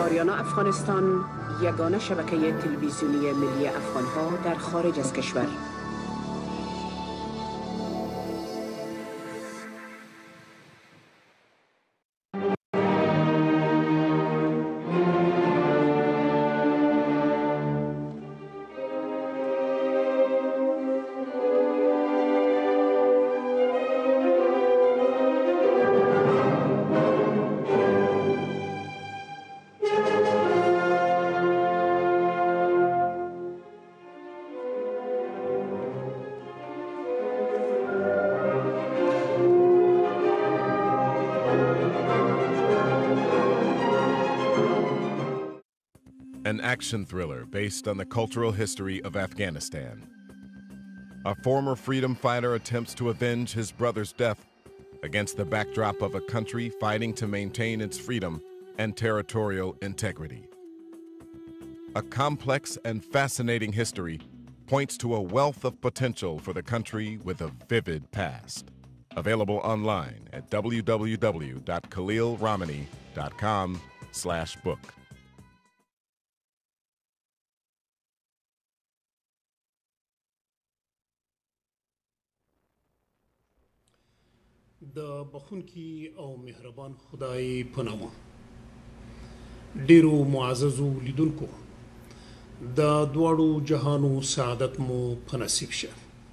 آریانا افغانستان یگانه شبکه تلویزیونی ملی افغانها در خارج از کشور. An action thriller based on the cultural history of Afghanistan. A former freedom fighter attempts to avenge his brother's death against the backdrop of a country fighting to maintain its freedom and territorial integrity. A complex and fascinating history points to a wealth of potential for the country with a vivid past. Available online at www.khalilramani.com/book. د بخونکی او مهربان خدای په نامه. ډیرو معززو لیدونکو د دواړو جهانو سعادت مو په نصیب شه.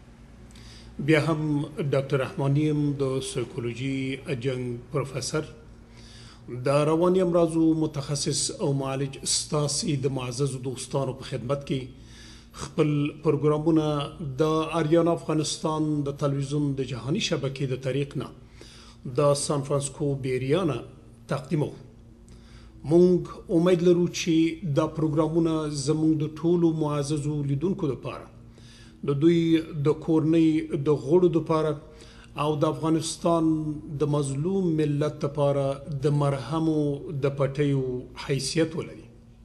بیا هم ډاکټر رحمانیم د سایکولوژي اجنګ پروفیسور د رواني امراضو متخصص او معالج ستاسي د معززو دوستانو په خدمت کې خپل پروګرامونه د آریانا افغانستان د تلویزیون د جهاني شبکې د طریق نه د سان فرانسیسکو بیریانا تقدیمو. مونږ امید لرو چې دا پروګرامونه زموږ د ټولو معززو لیدونکو لپاره د دوی د کورنۍ د غړو لپاره او د افغانستان د مظلوم ملت لپاره د مرهمو د پټیو حیثیت ولري.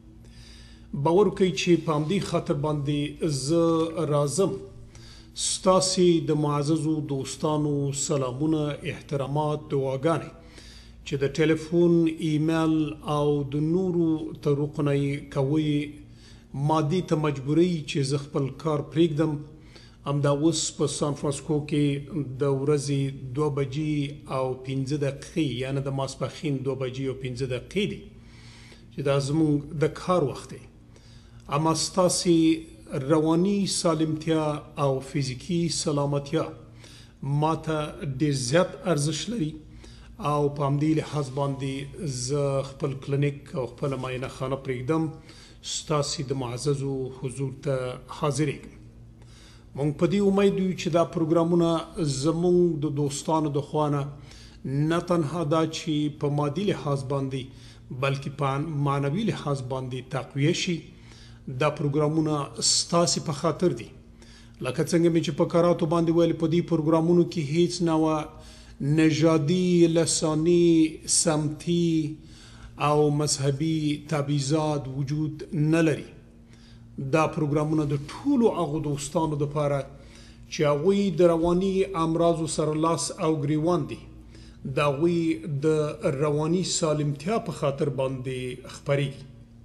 باور کوي چې په همدې خاطر باندې زه راځم ستاسي د معززو دوستانو سلامونه، احترامات، دعاګانې چې د ټلیفون، ایمیل او د نورو طریقو نه کوي مادي ته مجبوري چې زه خپل کار پرېږدم. همدا اوس په سان فرانسیسکو کې د ورځې 2 بجې او 15 دقیقې یعنې د ماسپښین 2 بجې او 15 دقیقې دي چې دا زموږ د کار وخت دی. اما ستاسي رواني سالمتیا او فزیکی سلامتیا ماته ډېر زیات ارزښت لري او په همدې لحاظ باندې زه خپل کلینیک او خپل معاینه خانه پرېږدم ستاسي د معززو حضور ته حاضرېږم. مونږ په دې امید یو چې دا پروګرامونه زموږ د دوستانو د خوا نه نه تنها دا چې په مادي لحاظ باندې بلکې په معنوي لحاظ باندې تقویه شي. دا پروګرامونه ستاسي په خاطر دي. لکه څنګه مې چې په کاراتو باندې ویل په دې پروګرامونو کې هیڅ نوع نژادي، لساني، سمتي او مذهبي تبعیضات وجود نه لري. دا پروګرامونه د ټولو هغو دوستانو لپاره چې هغوی د رواني امراضو سره لاس او ګریوان دي د هغوی د رواني سالمتیا په خاطر باندې خپریږي.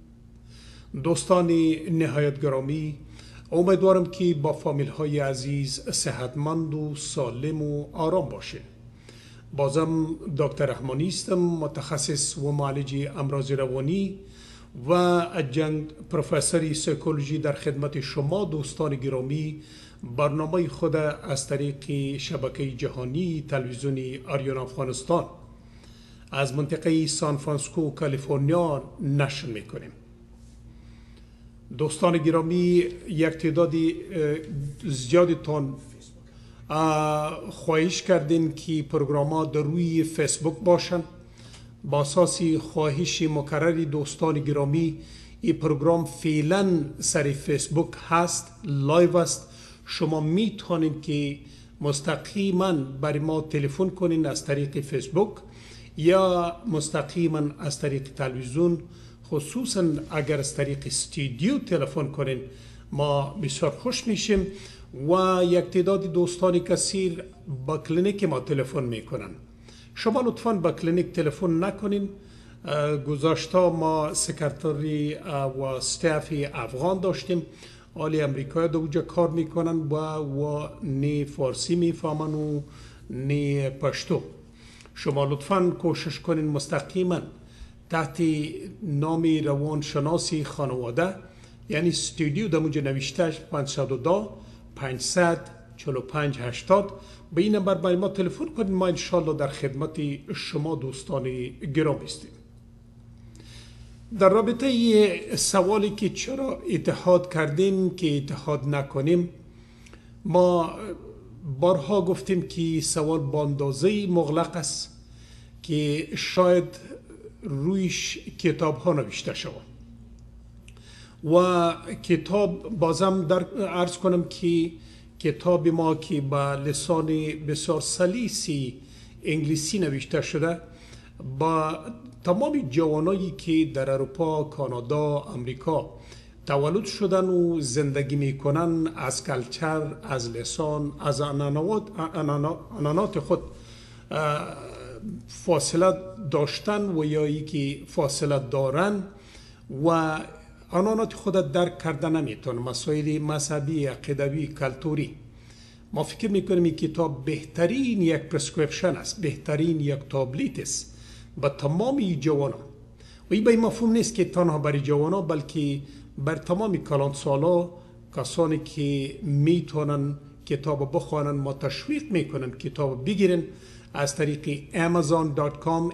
دوستان نهایت گرامی، امیدوارم که با فامیل های عزیز صحتمند و سالم و آرام باشه. بازم دکتر رحمانی هستم، متخصص و معالج امراض روانی و ادجنکت پروفسور سایکولوژی در خدمت شما دوستان گرامی. برنامه خود از طریق شبکه جهانی تلویزیونی آریانا افغانستان از منطقه سان فرانسیسکو کالیفرنیا نشر میکنیم. دوستان گرامی، یک تعداد زیادتان خواهش کردین که پروگرام در روی فیسبوک باشند. با اساس خواهش مکرر دوستان گرامی این پروگرام فعلا سر فیسبوک هست، لایو است. شما میتونید که مستقیما برای ما تلفن کنین از طریق فیسبوک یا مستقیما از طریق تلویزیون. خصوصا اگر از طریق استودیو تلفن کنین ما بسیار خوش میشیم و یک تعداد دوستان کثیر با کلینیک ما تلفن میکنن. شما لطفاً با کلینیک تلفن نکنین، گذاشته ما سکرتری و استاف افغان داشتیم، آلی امریکایی در اونجا کار میکنن و نی فارسی میفهمن و نی پشتو. شما لطفاً کوشش کنین مستقیما تحت نام روانشناسی خانواده، یعنی استودیو در اونجا نوشته 510 545 80 به این نمبر برای ما تلفن کنین. ما انشالله در خدمت شما دوستان گرامی هستیم. در رابطه سوالی که چرا اتحاد کردیم که اتحاد نکنیم، ما بارها گفتیم که سوال با اندازه مغلق است که شاید رویش کتاب ها نوشته شود و کتاب بازم در عرض کنم که کتاب ما که با لسان بسیار سلیسی انگلیسی نوشته شده با تمام جوانایی که در اروپا، کانادا، امریکا تولد شدن و زندگی میکنن از کلچر، از لسان، از عنعنات خود فاصله داشتن و یا یکی فاصله دارن و عنعنات خود درک کرده نمیتون، مسائل مذهبی، عقیدوی، کلتوری. ما فکر میکنیم این کتاب بهترین یک پرسکریپشن است، بهترین یک تابلیت است به تمام جوانان. و این به این مفهوم نیست که تنها برای جوانان، بلکه بر تمام کلانسالا، کسانی که میتونن کتاب بخوانن، ما تشویق میکنن کتاب بگیرن از طریق amazon.com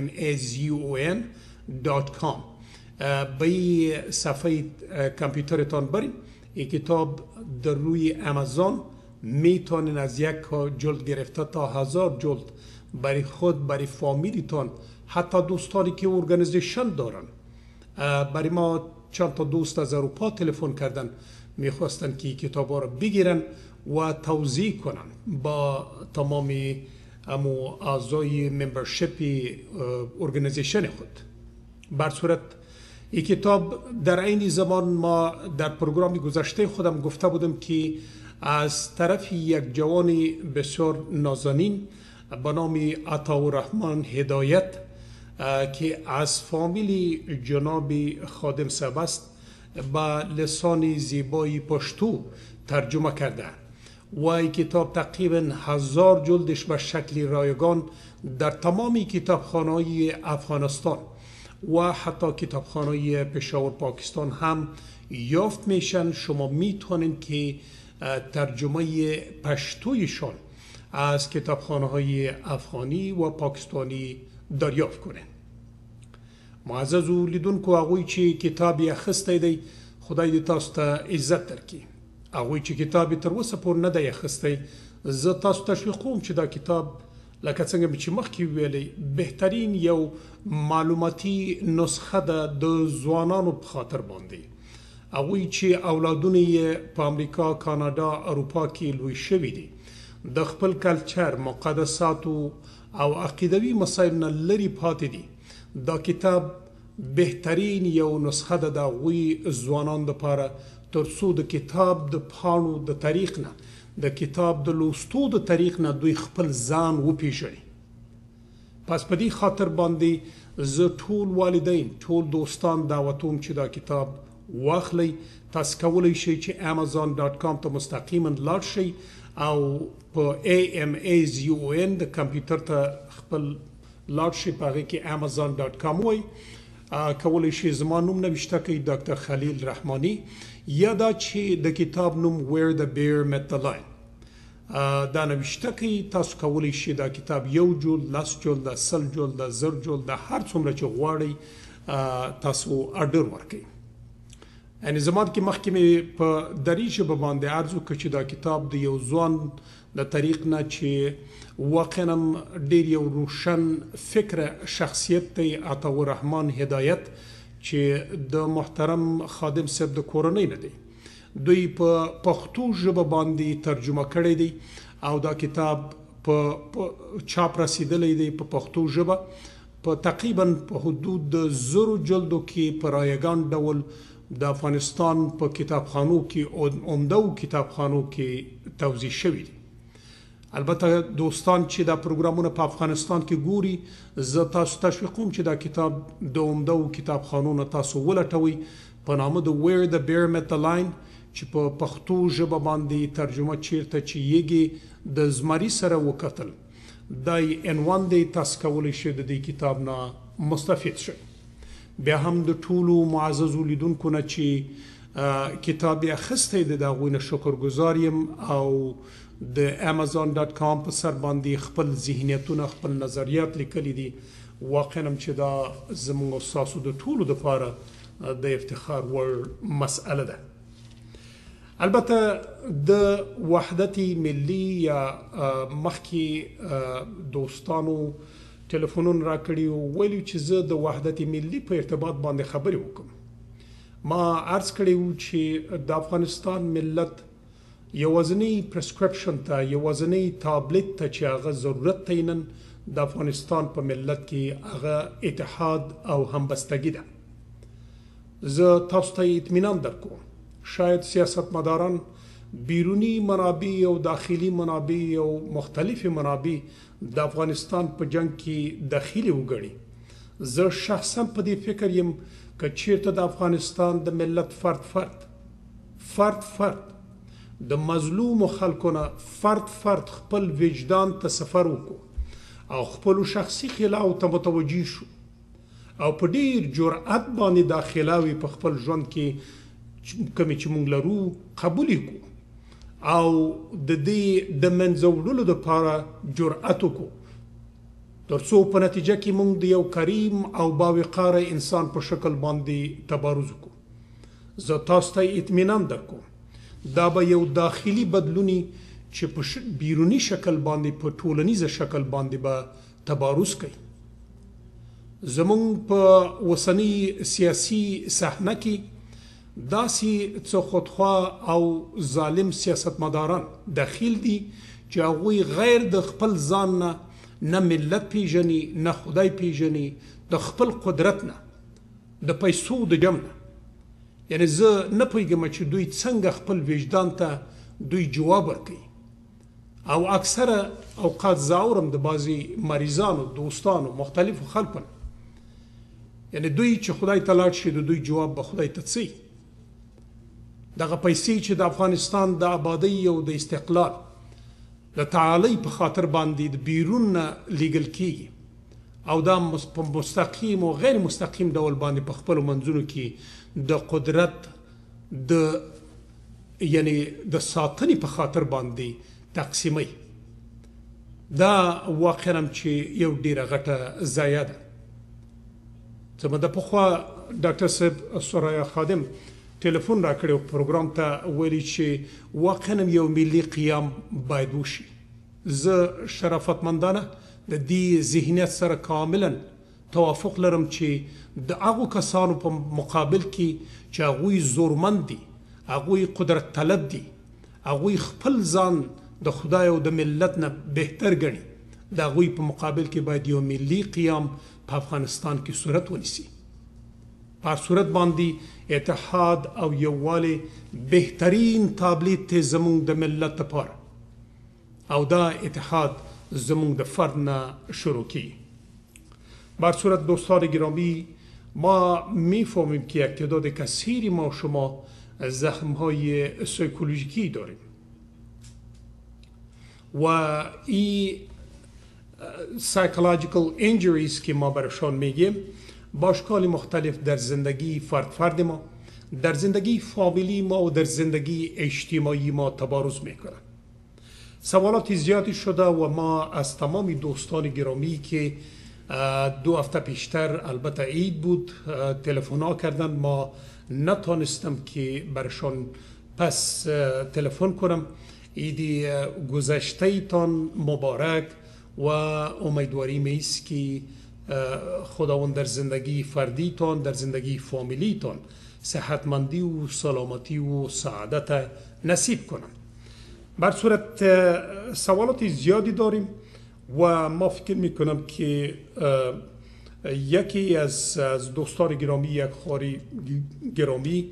amazon.com. به این صفحه کامپیوترتان برین، این کتاب در روی امازون میتونن از یک جلد گرفته تا 1000 جلد برای خود، برای فامیلیتان، حتی دوستانی که ارگانیزیشن دارن. برای ما چند تا دوست از اروپا تلفن کردن، میخواستن که کتاب ها رو بگیرن و توزیع کنن با تمام اعضای ممبرشپ ارگانیزیشن خود. بر صورت این کتاب در این زمان ما در پروگرامی گذشته خودم گفته بودم که از طرف یک جوان بسیار نازنین به نام عطاالرحمن هدایت که از فامیل جناب خادم صاحب است با لسان زیبای پشتو ترجمه کرده و این کتاب تقریبا 1000 جلدش به شکل رایگان در تمامی کتابخانه‌های افغانستان و حتی کتابخانه‌های پشاور پاکستان هم یافت میشن. شما میتونین که ترجمه پشتویشان از کتابخانه‌های افغانی و پاکستانی دریافت کنین. معزز لیدونکو، هغوی چې کتاب یې اخیستی دی، خدای دې تاسو ته عزت درکړي. هغوی چې کتاب یې تر اوسه پورې نه دی اخیستی، زه تاسو تشویقوم چې دا کتاب لکه څنګه مې چې مخکې ویلی بهترین یو معلوماتي نسخه ده د ځوانانو په خاطر باندې. هغوی چې اولادونه یې په امریکا، کانادا، اروپا کې لوی شوي دي، د خپل کلچر، مقدساتو او عقیدوي مسایل نه لرې پاتې دي، دا کتاب بهترین یو نسخه ده د هغوی ځوانانو دپاره، تر څو د کتاب د پاڼو د تاریخ نه، د کتاب د لوستو د تاریخ نه دوی خپل ځان وپېژني. پس په دې خاطر باندې زه ټول والدین، ټول دوستان دعوتوم چې دا کتاب واخلی. تاسو کولی شئ چې amazon.com ته مستقیما لاړ شئ او په amazon د کمپیوټر ته خپل لاړ شئ، په هغې کې amazon.com وایي. کولی شئ زما نوم نوشته کړئ، ډاکټر خلیل رحمانی، یا دا چې د کتاب نوم Where the Bear Met the Lion دا نوشته کړئ. تاسو کولی شئ دا کتاب یو جلد، 10 جلد، 100 جلد، 1000 جلد، هر څومره چې غواړئ تاسو اډر ورکړئ. یعنی زمان کې مخکې مې په دري ژبه باندې عرض وکړ چې دا کتاب د یو ځوان د طریق نه چې واقعا ډېر یو روشن فکر شخصیت دی، عطاالرحمن هدایت، چې د محترم خادم صاحب د کورنۍ نه دی. دوی په پښتو ژبه باندې ترجمه کړی دی او دا کتاب په چاپ رسیدلی دی په پښتو ژبه په تقریبا په حدود د 1000 جلدو کې په رایگان ډول د افغانستان په کتابخانو کې، عمده کتابخانو کې توزیع شوی دی. البته دوستان چې دا پروګرامونه په افغانستان کې ګوري زه تاسو تشویق کوم چې دا کتاب د عمده کتابخانو تاسو ولټوي په نامه د Where the Bear Met the Lion چې په پښتو ژبه باندې ترجمه چیرته چې یږي د زمري سره وکتل دای عنوان دی تاسو کولی شئ د دې کتاب نه مستفید شئ. بیا هم د ټولو معززو لیدونکو نه چې کتاب یې اخیستی دی د هغوی نه شکرګزار یم او د amazon.com په سر باندې خپل ذهنیتونه خپل نظریات لیکلي دي. واقعا چې دا زموږ او ستاسو د ټولو دپاره د افتخار وړ مسئله ده. البته د وحدت ملی یا مخکې دوستانو ټلیفونونه راکړي او ویلي چې زه د وحدت ملی په ارتباط باندې خبرې وکړم. ما عرض کړی و چې د افغانستان ملت یوازینی پرسکرپشن ته یوازینی تابلیت ته چې هغه ضرورت ته نن د افغانستان په ملت کې هغه اتحاد او همبستګي ده. زه تاسو ته اطمینان درکوم شاید سیاستمداران بیرونی منابع او داخلي منابع او مختلف منابع د افغانستان په جنگ کې داخلي وګڼي. زه شخصا په دې فکر یم که چیرته د افغانستان د ملت فرد د مظلوم خلکونه فرد خپل وجدان ته سفر وکړو او خپل شخصي خلاو ته متوجي شو او په ډیر جرأت باندې داخلاوي په خپل ژوند کې کومې چې مونږ لرو قبول کړو او د دې د منځه وړلو دپاره جرأت وکړو تر څو په نتیجه کې مونږ د یو کریم او باوقاره انسان په شکل باندې تبارز وکړو. زه تاسو ته اطمینان درکوم دا به یو داخلي بدلونی چې په بیرونی شکل باندې په ټولنیز شکل باندې به تبارز کوي. زمونږ په وسنی سیاسي صحنه کې داسې څه خودخواه او ظالم سیاستمداران داخل دي چې هغوی غیر د خپل ځان نه ملت پیژني نه خدای پیژني د خپل قدرت نه د پیسو د جمع نه. یعنی زه نه پوهیږم چې دوی څنګه خپل وجدان ته دوی جواب ورکوي او اکثره اوقات زه اورم د بعضې مریضانو دوستانو مختلفو خلکو نه یعنی دوی چې خدای ته لاړ شي د دوی جواب به خدای ته څه دغه پیسې چې د افغانستان د آبادۍ او د استقلال د تعالی په خاطر باندې د بیرون نه لیږل کیږي او دا په مستقیم او غیر مستقیم ډول باندې په خپلو منځونو کې د قدرت یعنی د ساتنې په خاطر باندې تقسیمي. دا واقعا چې یو ډیره غټه ضایعه ده. زما د پخوا ډاکټر صاحب سرایا خادم ټلیفون راکړی او پروګرام ته ویلي چې واقعا یو ملي قیام باید وشي. زه شرافتمندانه د دې ذهنیت سره کاملا توافق لرم چې د هغو کسانو په مقابل کې چې هغوی زورمند دي هغوی قدرت طلب دي هغوی خپل ځان د خدای او د ملت نه بهتر ګڼي د هغوی په مقابل کې باید یو ملي قیام په افغانستان کې صورت ونیسي. په صورت باندې اتحاد او یووالی بهترین تابلیت دی زموږ د ملت لپاره او دا اتحاد زموږ د فرد نه شروع کیږي. بر صورت دوستان گرامی ما میفهمیم که یک تعداد کثیری ما شما زخم‌های سایکولوژیکی داریم و این psychological injuries که ما برشان میگیم با اشکال مختلف در زندگی فرد ما در زندگی فامیلی ما و در زندگی اجتماعی ما تبارز میکنه. سوالات زیادی شده و ما از تمام دوستان گرامی که 2 هفته پیشتر البته عید بود تلفن کردن ما نتانستم که برشان پس تلفن کنم. عید گذشته تان مبارک و امیدواریم است که خداوند در زندگی فردیتان در زندگی فامیلیتان صحتمندی و سلامتی و سعادت نصیب کنم. بر صورت سوالات زیادی داریم و ما فکر میکنم که یکی از دوستان گرامی یک خاری گرامی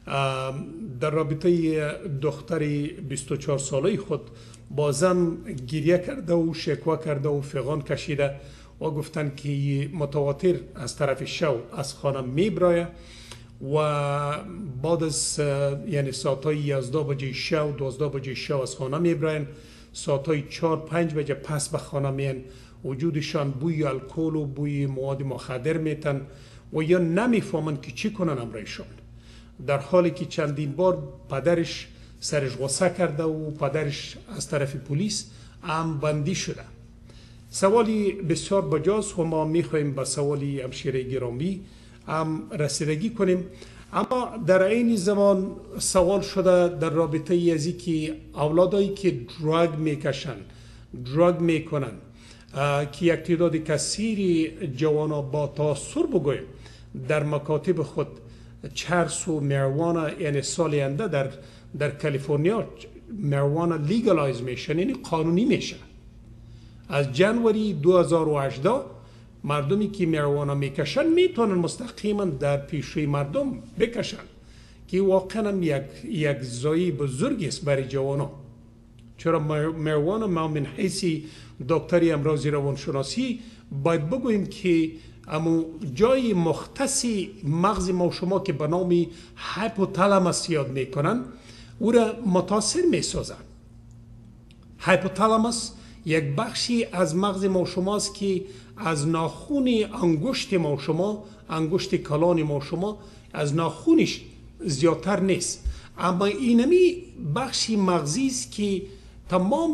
در رابطه دختر 24 ساله خود بازم گریه کرده و شکوه کرده و فغان کشیده و گفتن که متواتر از طرف شو از خانه میبرایه و بعد از یعنی ساعتای 11 بجه شو 12 بجه شو از خانه میبراین، ساعتای 4-5 بجه پس به خانه میان، وجودشان بوی الکل و بوی مواد مخدر میتن و یا نمیفهمن که چی کنن امرایشان، در حالی که چندین بار پدرش سرش غصه کرده و پدرش از طرف پلیس هم بندی شده. سوالی بسیار بجاست و ما میخوایم به سوالی همشیره گرامی هم رسیدگی کنیم. اما در این زمان سوال شده در رابطه ازی که اولادایی که دراگ میکشن، دراگ میکنن، که یک تعداد کثیری جوانا با تاثر بگویم در مکاتب خود چرس و مریوانا، یعنی سال آینده در کالیفرنیا مریوانا لیگالایز میشن، یعنی قانونی میشه. از جنوری 2018 مردمی که مریوانا میکشن میتونن مستقیما در پیشوی مردم بکشن که واقعا یک زایی بزرگی است برای جوانا. چرا مریوانا ما من حیث دکتری امراضی روانشناسی باید بگوییم که اما جای مختصی مغز ما شما که به نام هایپوتالاموس یاد میکنن او را متاثر میسازن. هایپوتالاموس یک بخشی از مغز ما شماست که از ناخون انگشت ما شما، انگشت کلان ما شما، از ناخونش زیادتر نیست، اما اینمی بخشی مغزی است که تمام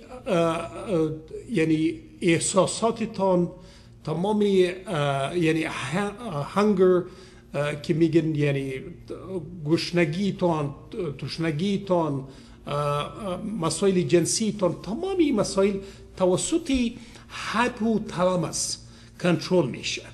یعنی احساساتتان، تمام یعنی هنگر که میگن یعنی گشنگیتان، تشنگیتان، مسائل جنسیتان، تمامی مسائل توسط هایپوتالاموس کنترل میشه.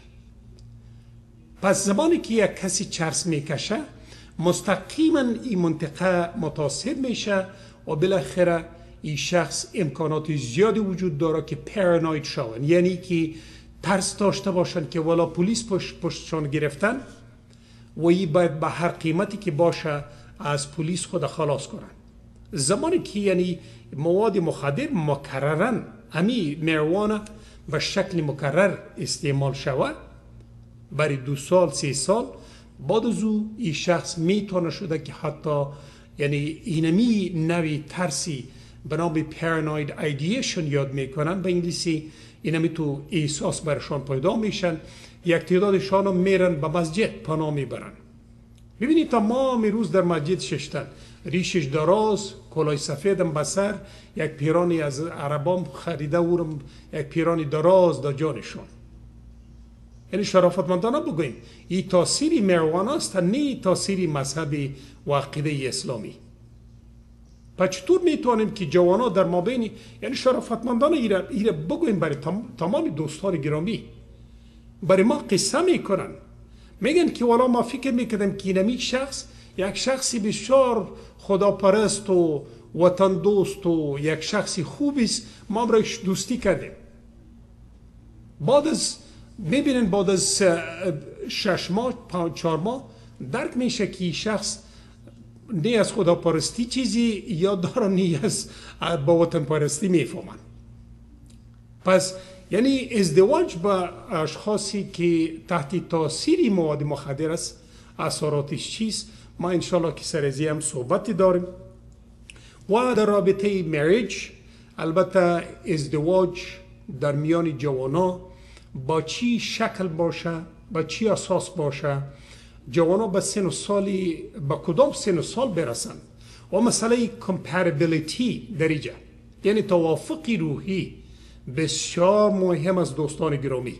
پس زمانی که یک کسی چرس میکشه مستقیما این منطقه متاثر میشه و بالاخره این شخص امکانات زیادی وجود داره که پارانوید شون، یعنی که ترس داشته باشن که والا پلیس پشتشان گرفتن و این باید به هر قیمتی که باشه از پلیس خود خلاص کنن. زمانی که یعنی مواد مخدر مکررن، امی مریوانا به شکل مکرر استعمال شود برای 2 سال 3 سال، بعد از او این شخص میتونه شده که حتی یعنی اینمی نوی ترسی به نام پارانوید ایدیشن یاد میکنن به انگلیسی، اینمی تو احساس برشان پیدا میشن. یک تعدادشان هم میرن به مسجد پناه میبرن. ببینید تمام روز در مسجد ششتن، ریشش دراز، کلاه سفیدم به سر، یک پیرانی از عربام خریده اورم یک پیرانی دراز در جانشون. یعنی شرافتمندانه بگویم این تاثیری مریوانا است، نه تاثیری مذهبی و عقیده اسلامی. پس چطور میتونیم که جوانا در مابین، یعنی شرافتمندانه ایره بگویم برای تمام دوستان گرامی، برای ما قصه میکنن، میگن که والا ما فکر میکردیم که اینمی شخص یک شخصی بسیار خداپرست و وطن دوست و یک شخصی خوبی است، ما برایش دوستی کردیم. بعد از میبینن بعد از 6 ماه 4 ماه درک میشه که شخص نه از خداپرستی چیزی یا داره، نه از با وطن پرستی میفهمن. پس یعنی ازدواج با اشخاصی که تحت تاثیر مواد مخدر است اثراتش چیست، ما انشالله که سر ازی هم صحبتی داریم. و در رابطه مریج، البته ازدواج در میان جوانا با چی شکل باشه، با چی اساس باشه، جوانا به سن و سالی با کدام سن و سال برسن و مسئله کمپریبیلیتی درجه، یعنی توافقی روحی بسیار مهم از دوستان گرامی.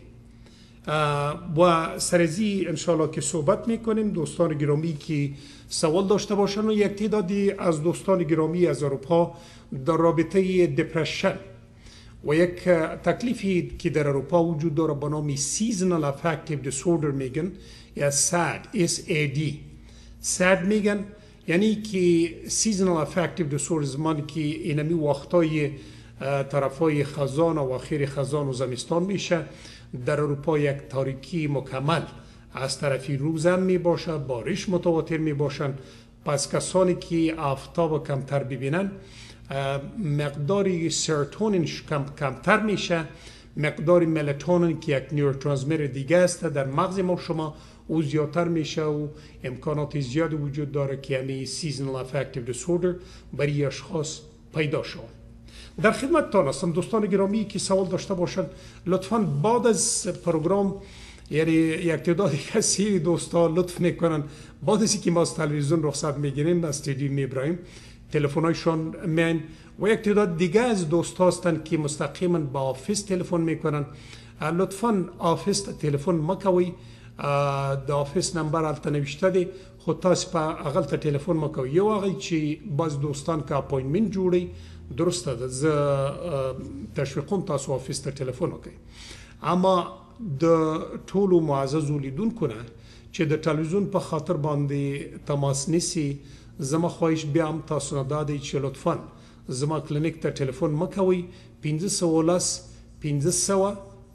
و سرزی انشالله که صحبت میکنیم. دوستان گرامی که سوال داشته باشن و یک تعدادی از دوستان گرامی از اروپا در رابطه دپرشن و یک تکلیفی که در اروپا وجود داره به نام Seasonal Affective Disorder میگن یا SAD، SAD میگن، یعنی که Seasonal Affective Disorder زمانی که اینمی وقتای طرفای خزان و آخر خزان و زمستان میشه، در اروپا یک تاریکی مکمل از طرفی روز هم می باشه، بارش متواتر می باشن. پس کسانی که آفتاب کمتر ببینن مقداری سرطونینش کمتر میشه، مقدار ملاتونین که یک نیوروترانسمیتر دیگه است در مغز ما شما او زیادتر میشه و امکانات زیادی وجود داره که همین سیزنال افکتیو دیسوردر برای اشخاص پیدا شود. در خدمتتان هستم دوستان گرامی که سوال داشته باشند لطفاً بعد از پروگرام یعنی یک تعداد کثیری دوستان لطف میکنن بعد از اینکه ما از تلویزیون رخصت میگیریم از استودیو میبریم تلفن‌هایشان میان و یک تعداد دیگه از دوست هستند که مستقیما با آفیس تلفن میکنن. لطفاً آفیس تلفن مکوی، د آفیس نمبر البته نوشته دی خود تاسو په هغه ته تلفن مکوئ. یو هغه چې بعض دوستان که اپوینټمنټ جوړي درسته ده، زه تشویقوم تاسو آفیس ته تلفن وکړئ. اما د ټولو معززو لیدونکو نه چې د تلویزیون په خاطر باندې تماس نیسي، زما خواهش بیا هم تاسو نه دا دی چې لطفاً زما کلینیک ته تلفن مکوئ 510 500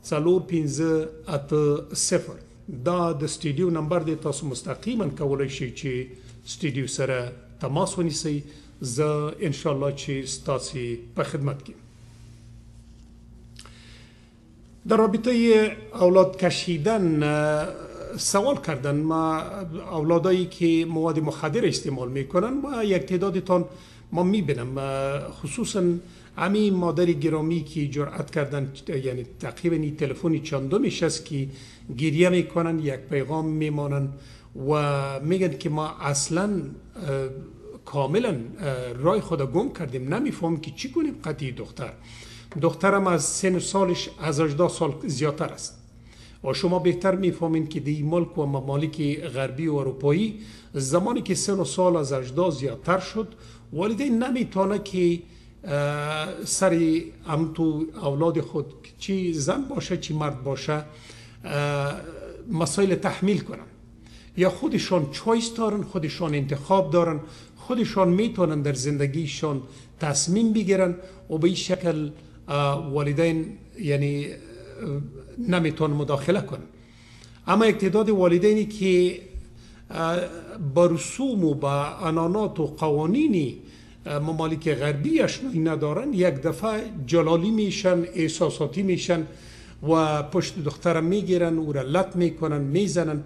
4580. دا د استودیو نمبر دی، تاسو مستقیما کولای شئ چې استودیو سره تماس ونیسئ. زه ان شاء الله چې ستاسو په خدمت کې. در رابطه اولاد کشیدن سوال کردن، ما اولادایی که مواد مخدر استعمال میکنن و یک تعدادتان ما میبینم، خصوصا همین مادر گرامی که جرأت کردن، یعنی تقریبا تلفنی چندمیش است که گریه میکنن، یک پیغام میمانن و میگن که ما اصلا کاملا رای خود گم کردیم، نمیفهمیم که چی کنیم. قطعی دخترم از سن سالش از 18 سال زیادتر است و شما بهتر میفهمین که دی ملک و ممالک غربی و اروپایی زمانی که سن و سال از 18 زیادتر شد والدین نمیتونه که سر تو اولاد خود چی زن باشه چی مرد باشه مسائل تحمیل کنن، یا خودشان چویس دارن، خودشان انتخاب دارن، خودشان میتونن در زندگیشان تصمیم بگیرن و به این شکل والدین یعنی نمیتونن مداخله کنن. اما یک تعداد والدینی که با رسوم و با عنانات و قوانینی ممالک غربی اشنایی ندارن، یک دفعه جلالی میشن، احساساتی میشن و پشت دخترم میگیرن، او را لط میکنن، میزنن.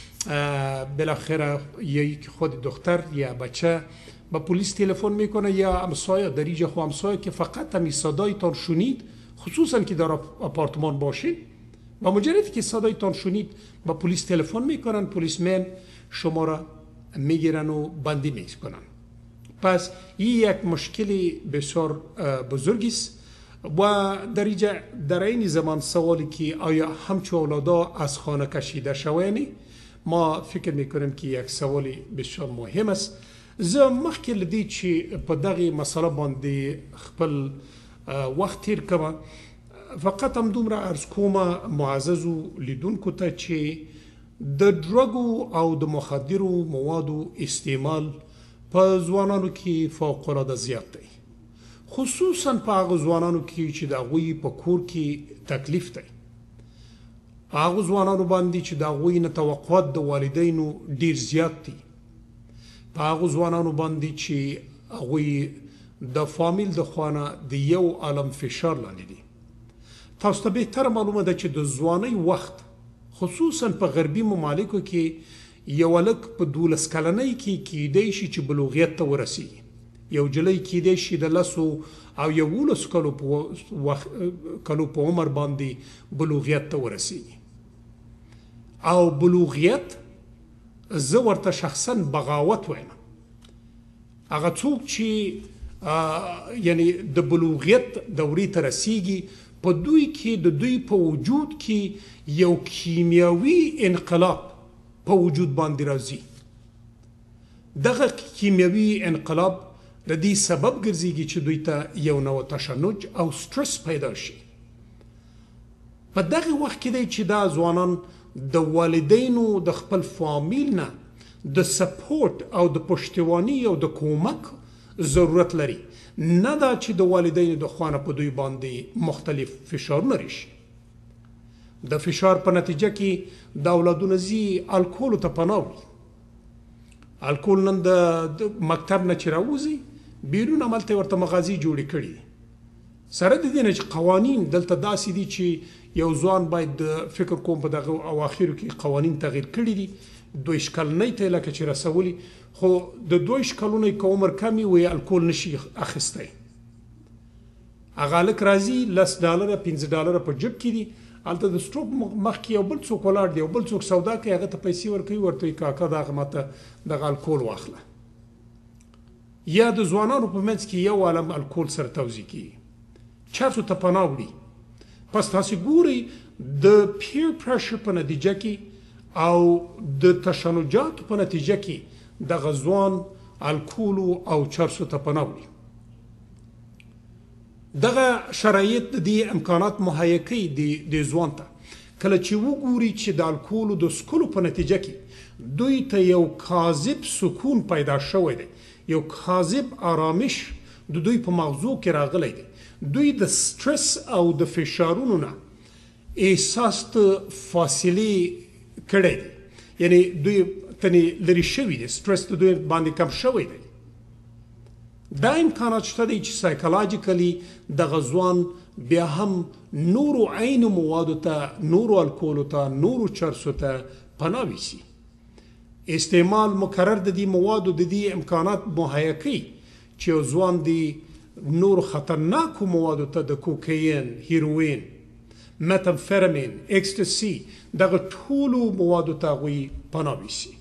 بالاخره یک خود دختر یا بچه با پلیس تلفن میکنه یا همسایه، در اینجا خو همسایه که فقط همی صدایتان شنید، خصوصا که در آپارتمان باشید، با مجردی که صدایتان شنید با پلیس تلفن میکنن، پلیسمن شما را میگیرن و بندی میکنن. پس این یک مشکلی بسیار بزرگی است و در این زمان سوالی که آیا همچون اولادا از خانه کشیده شوینی، ما فکر میکنیم که یک سوالی بسیار مهم است. زه مخکې لدی چې په دغه مسله باندې خپل وخت تیر کړم، فقط هم دومره عرض کوم معززو لیدونکو ته چې د ډرګو او د مخدرو موادو استعمال په ځوانانو کې فوق العاده زیات دی، خصوصا په هغه ځوانانو کې چې د هغوی په کور کې تکلیف دی، هغه ځوانانو باندې چې د هغوی نه توقعات د والدینو ډیر زیات دي، په هغه ځوانانو باندې چې هغوی د فامیل د خوانه د یو عالم فشار لاندې دي. تاسو ته بهتره معلومه ده چې د ځوانۍ وخت خصوصا په غربي ممالکو کې یو هلک په 12 کلنۍ کې کیدی شي چې بلوغیت ته ورسیږي، یو جلۍ کیدی شي د 10 او 11 کلو په عمر باندې بلوغیت ته ورسیږي. او بلوغیت زه ورته شخصا بغاوت وایم. هغه څوک چې یعنی د بلوغیت دورې ته رسیږي، په دوی کې د دوی په وجود کې یو کیمیاوي انقلاب په وجود باندې راځي. دغه کیمیاوي انقلاب د دې سبب ګرځيږي چې دوی ته یو نوع تشنج او سټرس پیدا شي. په دغه وخت کې دی چې دا ځوانان د والدینو د خپل فامیل نه د سپورت او د پشتیوانی او د کومک ضرورت لري، نه دا چې د والدینو د خوانه په دوی باندې مختلف فشارونه راشي. د فشار په نتیجه کې د اولادونو ځي الکولو ته پناه وړي. الکول نن د مکتب نه چې راوځي بیرون عملته ورته مغازي جوړې کړي سره د دې نه چې قوانین دلته داسې دي چې یو ځوان باید د فکر کوم په دغه اواخرو کې قوانین تغییر کړي دي 2 کلنۍ ته لکه چې رسولي خو د 2 کلونو که عمر کمی وي الکول نشي اخیستی هغه هلک راځي $10 $15 په جیب کې دي هلته د سټوپ مخکې یو بل څوک ولاړ دی یو بل څوک سودا کوي هغه ته پیسې ورکوي ورته وایي کاکا دغه ماته دغه الکول واخله یا د ځوانانو په منځ کې یو عالم الکول سره توزیع کیږي چرسو ته پناه وړي پس تاسې ګورئ د پیر پریشر په نتیجه کې او د تشنجاتو په نتیجه کې دغه ځوان الکولو او چرسو ته پناه وړي. دغه شرایط د دې امکانات مهیا کوي د ځوان ته کله چې وګوري چې د الکولو د څښلو په نتیجه کې دوی ته یو کاذب سکون پیدا شوی دی یو کاذب آرامش د دوی په مغزو کې راغلی دی دوی د سټرس او د فشارونو نه احساس ته فاصلې کړی دی یعنی دوی تنې لرې شوي دي سټرس د دوی باندې کم شوی دی دا امکانات شته دی چې سایکولوژیکلی دغه ځوان بیا هم نورو عین موادو ته نورو الکولو ته نورو چرسو ته پناه ویسي استعمال مکرر د دې موادو د دې امکانات مهیا کوي چې یو ځوان د نورو خطرناکو موادو ته د کوکین هیروین متامفیتامین اکسټسي دغه ټولو موادو ته هغوی پناه ویسي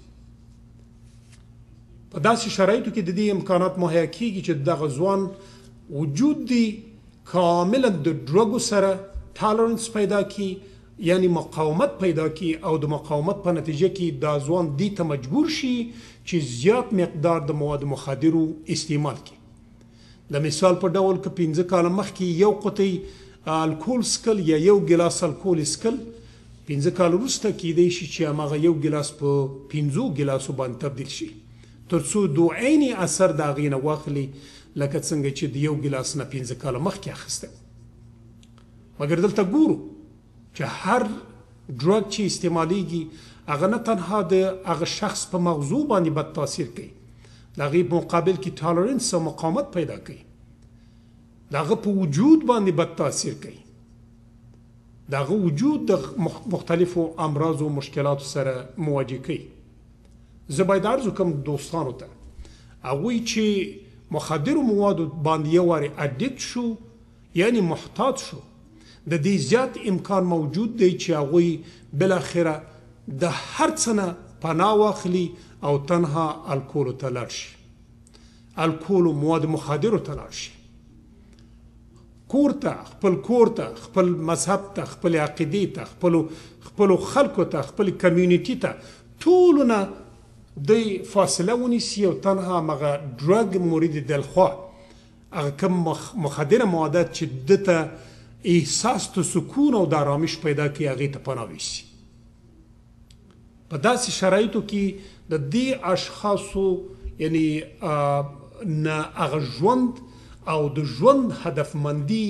په داسې شرایطو کې د دې امکانات مهیا کیږي چې دغه ځوان وجود دی کاملا د ډرګو سره ټالرنس پیدا کی یعنی مقاومت پیدا کی او د مقاومت په نتیجه کې دا ځوان دې ته مجبور شي چې زیات مقدار د مواد مخدرو استعمال کړي د مثال په ډول که 15 کاله مخکې یو قطۍ الکول سکل یا یو ګلاس الکول سکل 15 کاله وروسته کیدای شي چې هماغه یو ګلاس په 15 ګلاسو باندې تبدیل شي ترڅو دو عیني اثر د هغې نه واخلي لکه څنګه چې د یو ګلاس نه 15 کاله مخکې اخیستی مګر دلته ګورو چې هر ډرګ چې استعمالیږي هغه نه تنها د هغه شخص په مغزو باندې بد تاثیر کوي د هغې په مقابل کې ټالرنس او مقاومت پیدا کوي د هغه په وجود باندې بد تاثیر کوي د هغه وجود د مختلفو امراض او مشکلاتو سره مواجه کوي زه باید عرض وکړم دوستانو ته هغوی چې مخدرو موادو باندې یو وارې اډیکټ شو یعنی محتاط شو د دې زیات امکان موجود دی چې هغوی بالاخره د هر څه نه پناه واخلي او تنها الکولو ته لاړ شي الکولو مواد مخدرو ته لاړ شي کور ته خپل مذهب ته خپل عقیدې ته خپلو خلکو ته خپل کمیونټي ته ټولو نه دوی فاصله ونیسي او تنها هغه ډرګ مورد دلخوا هغه کوم مخدره موادات چې ده ته احساس ته سکون او د آرامش پیدا کوي هغې ته پناه ویسي په داسې شرایطو کې د دې اشخاصو یعنی نه هغه ژوند او د ژوند هدفمندي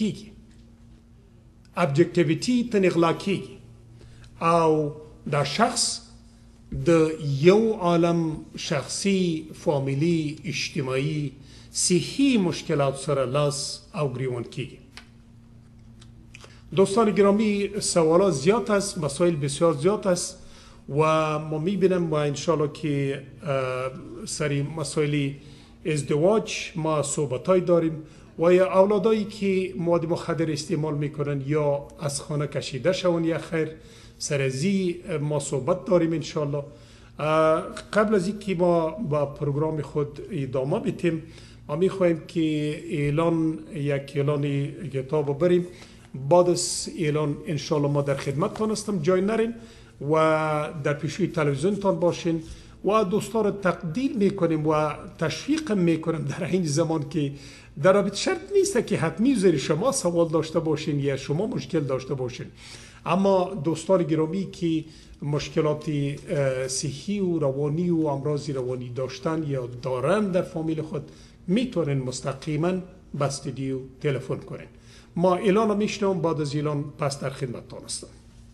ورکیږي ابجکټیویټي ته اغلا کیږي او دا شخص د یو عالم شخصي فامیلی اجتماعي صحي مشکلات سره لاس او گریوان کیږي دوستان گرامی سوالات زیاد است مسائل بسیار زیاد است و ما میبینم و انشالله که سری مسائل ازدواج ما صحبتای داریم و یا اولادایی که مواد مخدر استعمال میکنن یا از خانه کشیده شون یا خیر سر ازی ما صحبت داریم انشالله قبل از اینکه ما با پروگرام خود ادامه بدیم ما میخواهیم که یک اعلان کتاب بریم بعد از اعلان انشالله ما در خدمتتان هستم جای نرین و در پیشوی تلویزیونتان باشین و دوستان رو تقدیر میکنیم و تشویق میکنیم در این زمان که در رابطه شرط نیست که حتمی زیر شما سوال داشته باشین یا شما مشکل داشته باشین اما دوستان گرامی که مشکلات صحی و روانی و امراض روانی داشتن یا دارن در فامیل خود میتونن مستقیما به استودیو تلفن کنن ما اعلان میشنم بعد از اعلان پس در خدمتتان هستم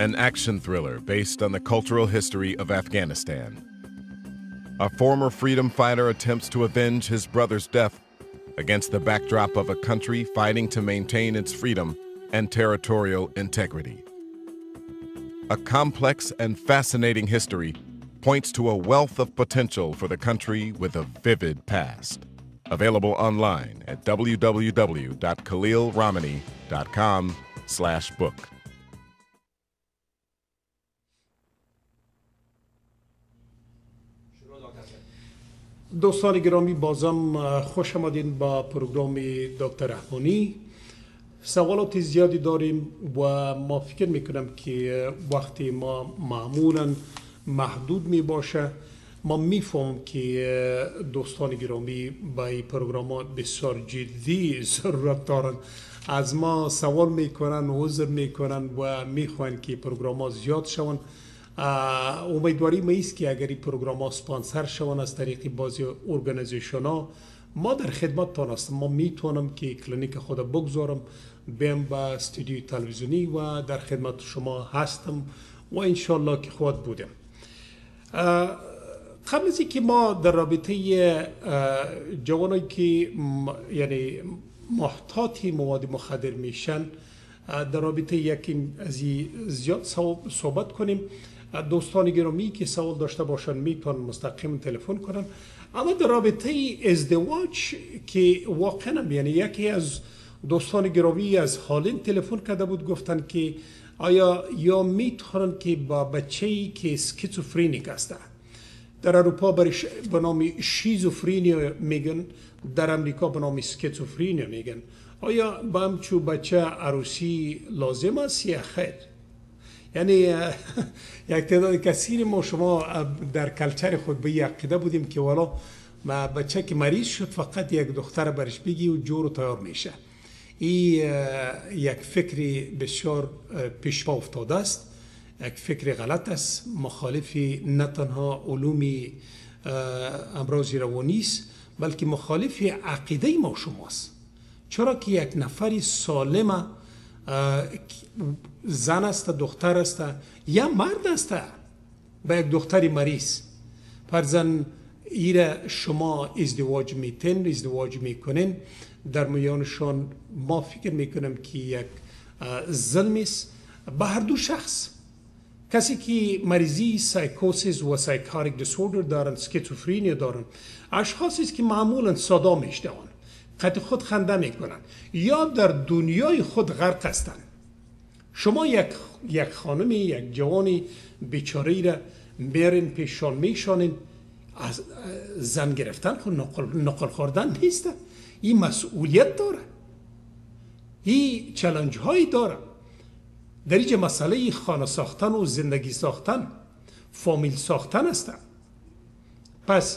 an action thriller based on the cultural history of Afghanistan. A former freedom fighter attempts to avenge his brother's death against the backdrop of a country fighting to maintain its freedom and territorial integrity. A complex and fascinating history points to a wealth of potential for the country with a vivid past. Available online at www.khalilramani.com/book. دوستان گرامی، بازم خوش آمدین با پروگرام دکتر رحمانی. سوالات زیادی داریم و ما فکر میکنم که وقتی ما معمولا محدود می باشه، ما میفهمم که دوستان گرامی با این پروگرام ها بسیار جدی ضرورت دارن. از ما سوال میکنن و عذر میکنن و میخوان که پروگرام ها زیاد شون. امیدواری ما است که اگر این پروگرام ها سپانسر شون از طریق بعضی ارگانیزیشن ها، ما در خدمتتان هستم. ما میتونم که کلینیک خود بگذارم، بیم با استودیوی تلویزیونی و در خدمت شما هستم و انشالله که خود بودم. قبل از اینکه ما در رابطه جوانایی که یعنی محتاط مواد مخدر میشن در رابطه یکی از زیاد صحبت کنیم، دوستان گرامی که سوال داشته باشن میتونن مستقیم تلفن کنن. اما در رابطه ازدواج که واقعا یعنی یکی از دوستان گرامی از هالند تلفن کرده بود، گفتن که آیا یا میتونن که با بچه‌ای که اسکیزوفرنیک است، در اروپا به نام شیزوفرنیا میگن، در امریکا به نام اسکیزوفرنیا میگن، آیا با همچو بچه عروسی لازم است یا خیر؟ یعنی یک تعداد کثیر ما شما در کلچر خود به یک عقیده بودیم که والا ما بچه که مریض شد فقط یک دختر برش بگی و جور و تیار میشه. این یک فکری بسیار پیش پا افتاده است، یک فکر غلط است، مخالف نه تنها علوم امراض روانی است بلکه مخالف عقیده ما شماست. چرا که یک نفری سالم زن است، دختر است یا مرد است با یک دختری مریض، فرضاً ایره شما ازدواج میکنین، در میانشان ما فکر میکنم که یک ظلم است به هر دو شخص. کسی که مریضی سایکوسیس و سایکاریک دیسوردر دارن، اسکیزوفرنیا دارن، اشخاصی است که معمولا صدا میشنوند، قد خود خنده میکنن یا در دنیای خود غرق هستند. شما یک خانمی، یک جوانی بیچاره‌ای را میرین پیشان میشانین، از زن گرفتن خود نقل خوردن نیست. این مسئولیت داره، این چالش هایی داره. در اینجا مسئله خانه ساختن و زندگی ساختن، فامیل ساختن است. پس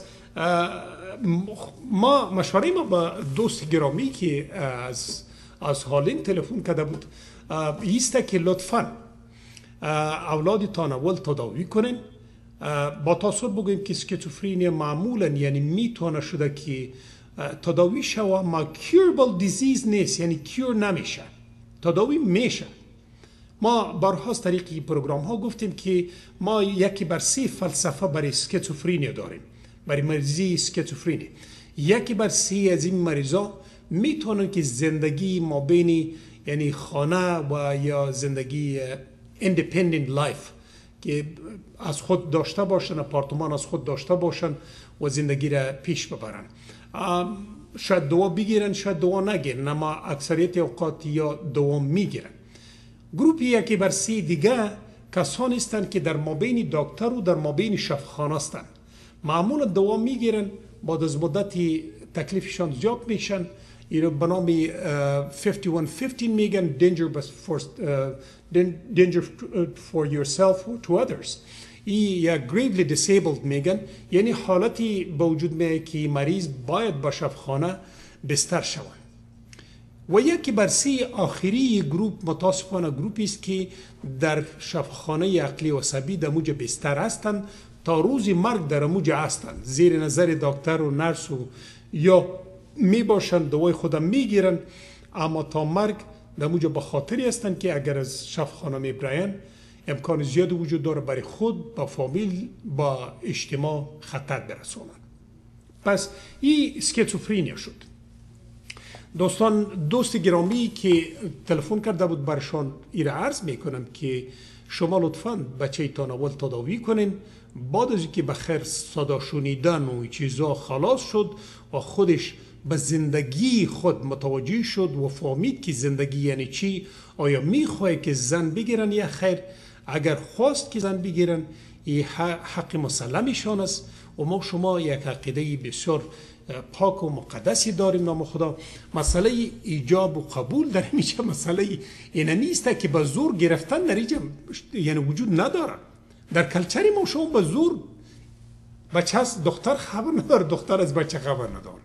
ما مشوره ما با دوست گرامی که از هالند تلفن کرده بود ایسته که لطفاً اولادتان اول تداوی کنین. با تاسف بگویم که اسکیزوفرنیا معمولا یعنی میتونه شده که تداوی شوه اما کیوربل دیزیز نیست، یعنی کیور نمیشه، تداوی میشه. ما بارها از طریق پروگرام ها گفتیم که ما یکی بر 3 فلسفه برای اسکیزوفرنیا داریم، برای مریضی اسکیزوفرنی. یکی بر 3 از این مریضا میتونن که زندگی ما بین یعنی خانه و یا زندگی independent life که از خود داشته باشن، آپارتمان از خود داشته باشن و زندگی را پیش ببرن. شاید دوا بگیرن، شاید دوا نگیرن، اما اکثریت اوقات یا دوا میگیرن. گروپی یکی بر 3 دیگه کسانی هستند که در مابین دکتر و در مابین شفاخانه هستند. معمولا دوا میگیرن، بعد از مدتی تکلیفشان زیاد میشن. اینو به نام 5115 میگن danger for yourself or to others. یا gravely disabled میگن، یعنی حالتی به وجود میاد که مریض باید به شفاخانه بستر شود. و یکی بر 3 آخری گروپ متاسفانه گروپی است که در شفاخانه عقلی و عصبی در موج بستر هستند تا روز مرگ در موج هستند، زیر نظر دکتر و نرس و یا می باشند دوای خودم میگیرن، اما تا مرگ در موج به خاطری هستند که اگر از شفاخانه میبرن امکان زیاد وجود داره برای خود با فامیل با اجتماع خطر برسانند. پس این اسکیزوفرنیا شد. دوستان، دوست گرامی که تلفن کرده بود برشان ایره عرض میکنم که شما لطفاً بچه‌تان اول تداوی کنین، بعد از اینکه بخیر صدا شنیدن و چیزا خلاص شد و خودش به زندگی خود متوجه شد و فهمید که زندگی یعنی چی، آیا میخواه که زن بگیرن یا خیر، اگر خواست که زن بگیرن این حق مسلمشان است و ما شما یک عقیده بسیار پاک و مقدسی داریم نام خدا. مسئله ایجاب و قبول در اینجا مسئله اینه نیست که به زور گرفتن در اینجا یعنی وجود نداره. در کلچری ما شما به زور بچه از دختر خبر نداره، دختر از بچه خبر نداره.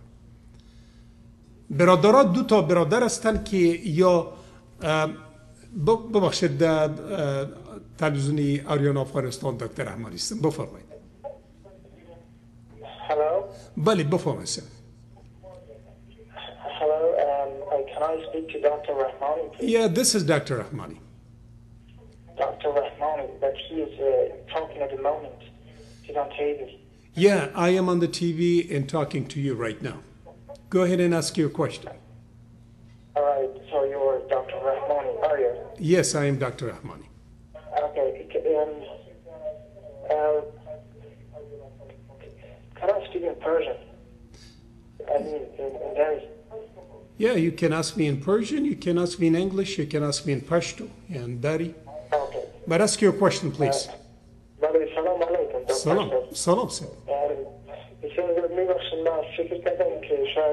برادرات دو تا برادر هستن که یا ببخشید در تلویزیونی آریان افغانستان دکتر رحمانی هستم، بفرمایید. Hello. بله بفرمایید. Hello. Can I speak to Dr. Rahmani, please? Yeah, this is Dr. Rahmani. Dr. Rahmani, but he is talking at the moment. He's on TV. Yeah, I am on the TV and talking to you right now. Go ahead and ask your question. All right. So you're Dr. Rahmani, are you? Yes, I am Dr. Rahmani. Okay. Can I speak in Persian? I mean, in Dari. Yeah, you can ask me in Persian, you can ask me in English, you can ask me in Pashto and Dari. Okay. But ask your question, please. Salam alaikum. Salam. Salam, sir. میبخشید من فکر کردم که شاید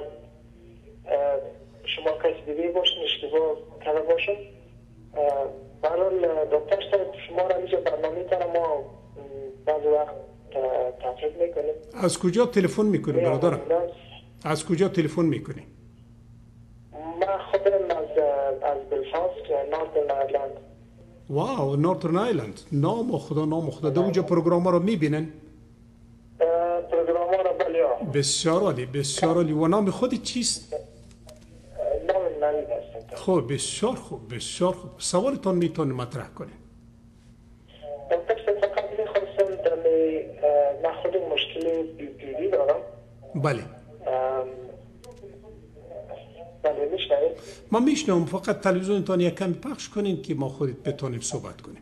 شما کسی دیگه باشین، اشتباه کرده باشم. برحال دکتر صاحب شما را اینجا برنامه کنم، ما بعضی وقت تفریق میکنیم. از کجا تلفن میکنی برادرم؟ از کجا تلفن میکنی؟ من خودم از بلفاست، نورترن آیلند. واو، نورترن آیلند. نام خدا در اونجا پروگرام ها رو میبینن؟ پروگرام ها را بله ها. بسیار عالی. و نام خودت چیست؟ نام نوید هستم. خوب، بسیار خوب. سوالتان میتونی مطرح کنین. دکتر صاحب فقط میخواستم من خود مشکل بیبی دارم. بله. بله میشنوید؟ ما میشنم، فقط تلویزیونتان یک کمی پخش کنین که ما خودت بتونیم صحبت کنیم.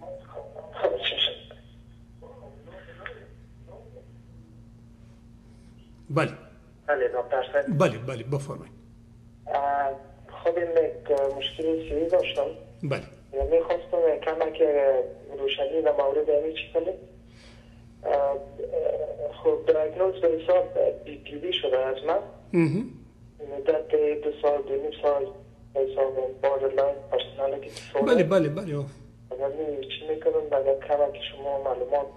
بله. بله دکتر صاحب. بله بفرمایید. خودم یک مشکل سیری داشتم. بله. میخواستم کمک روشنی در مورد همین چی کنیم. خب دیاگنوز به حساب بی پی شده از من. مدت 2 سال 2.5 سال به حساب بوردرلاین پرسونالیتی دیسوردر. بله. اگر چی میکنم اگر کمک شما معلومات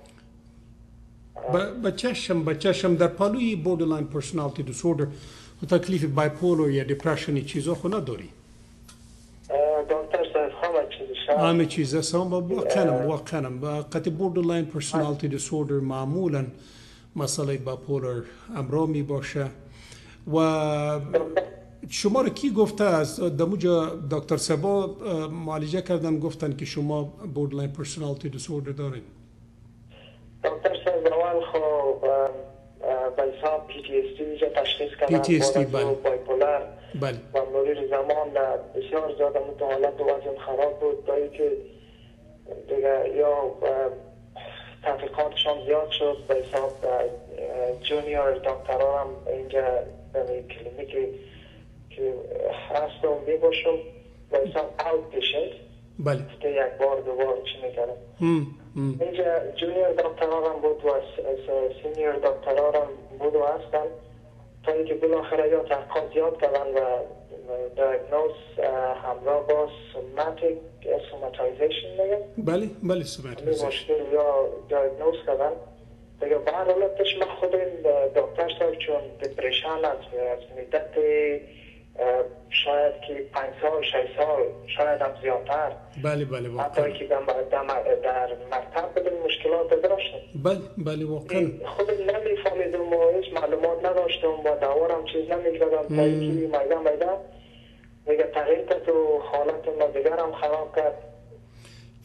بچه‌شم در پالوی بوردرلاین پرسونالیتی دیسوردر و تکلیف بایپولر یا دیپرشن چیزا خو نداری؟ دکتر صاحب همه چیز است. واقعا قطع بوردرلاین پرسونالیتی دیسوردر معمولا مسئله بایپولر امرا می باشه. و شما رو کی گفته از دموجا دکتر سبا معالجه کردن گفتن که شما بوردرلاین پرسونالیتی دیسوردر دارین؟ دکتر صاحب اول خو به حساب PTSD جا تشخیص کردن. PTSD بله. بایپولر بله. و مرور زمان بسیار زیاده متحالت و وزن خراب بود دایی که دیگه یا تحقیقاتشان زیاد شد به حساب جونیور دکترها هم اینجا کلینیکی که هست و میباشم به حساب اوت پیشنت. بله. یک بار 2 بار چی میکردم. اینجا جونیور دکترها هم بود و سینیور دکترها هم بود و هستن تا اینکه بالاخره یا تحقیقات زیاد کردن و دیاگنوز همراه با سوماتایزیشن میگن. بله سوماتایزیشن مشکل یا دیاگنوز کردن دیگه. به هر حالتش من خود دکتر صاحب چون دپرشن از مدت شاید که 5 سال 6 سال شاید هم زیادتر. بله حتی که در مرتب بدون مشکلات داشتم. بله واقعا خودم نمیفهمیدم و هیچ معلومات نداشتم و دوارم چیز نمیکردم تا اینکه میدان دیگه تغییر کرد و حالت ما دیگر هم خراب کرد.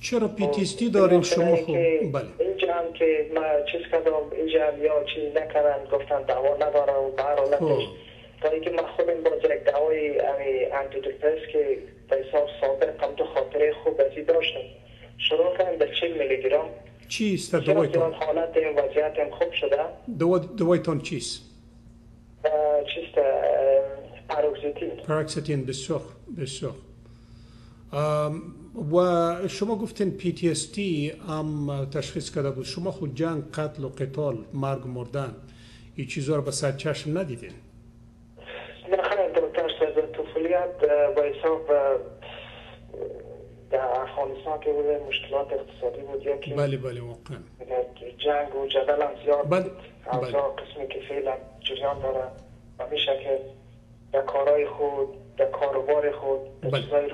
چرا PTSD دارین شما؟ خب بله اینجا هم که ما چیز کردم اینجا هم یا چیز نکردن گفتن دوا نداره و به هر حالتش تا اینکه من خودم باز یک دوای آنتی دپرس که به حساب سابق هم تو خاطره خوب ازی داشتم شروع کردم به 40 میلی گرم. چیست دوایتان؟ حالت این وضعیتم خوب شده. دوایتان چیست؟ چیست پاراکسیتین. بسیار و شما گفتین PTSD هم تشخیص کرده بود. شما خود جنگ، قتل و قتال، مرگ و مردن این چیزها رو به سر چشم ندیدین؟ بالاخره دکتر صاحب طفولیت با حساب در افغانستان که بوده مشکلات اقتصادی بود یکی بله واقعا جنگ و جدل هم زیاد بله. بود قسمی که فعلا جریان داره و میشه که در کارهای خود در کاروبار خود در چیزهای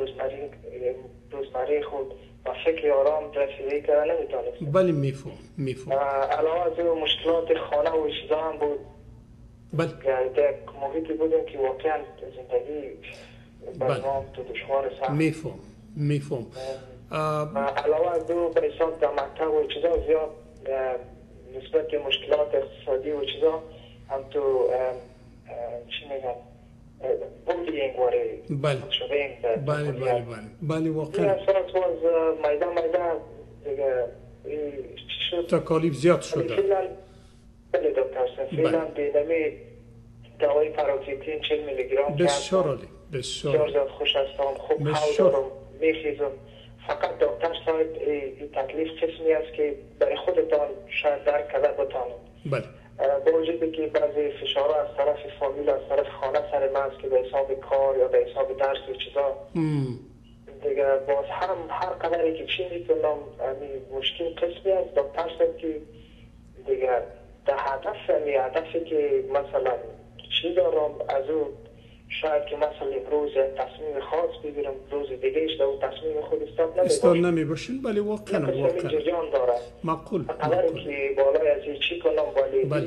روزمره خود و فکر آرام رسیدگی کردن نمیتونست. بله میفهم. علاوه از اون مشکلات خانه و چیزا هم بود. بله. در محیطی بودیم که واقعا زندگی برنامه تو دشوار سخت. میفهم. علاوه از اون به حساب در مکتب و چیزا زیاد نسبت به مشکلات اقتصادی و چیزا هم تو چی میگن بولینگ واره شدیم. بله واقعا این اساس باز میدان دیگه تکالیف زیاد شده. بله دکتر فعلا دیدمی دوای پاراکسیتین 40 میلی گرم بسیار زیاد خوش هستم خوب حال دارم میخیزم. فقط دکتر صاحب این تکلیف قسمی است که برای خودتان شاید درک کرده بتانم. بله. با وجودی که بعضی فشارها از طرف فامیل از طرف خانه سر من است که به حساب کار یا به حساب درس و چیزا دیگه باز هم هر قدری که چی میتونم مشکل قسمی است دکتر صاحب که دیگه در هدفی که مثلا چی دارم از اون شاید که مثلا امروز تصمیم خاص بگیرم روز دیگه ایش دو تصمیم خود استاد نمیباشین. بله واقعا جریان داره معقول که بالای از چی کنم ولی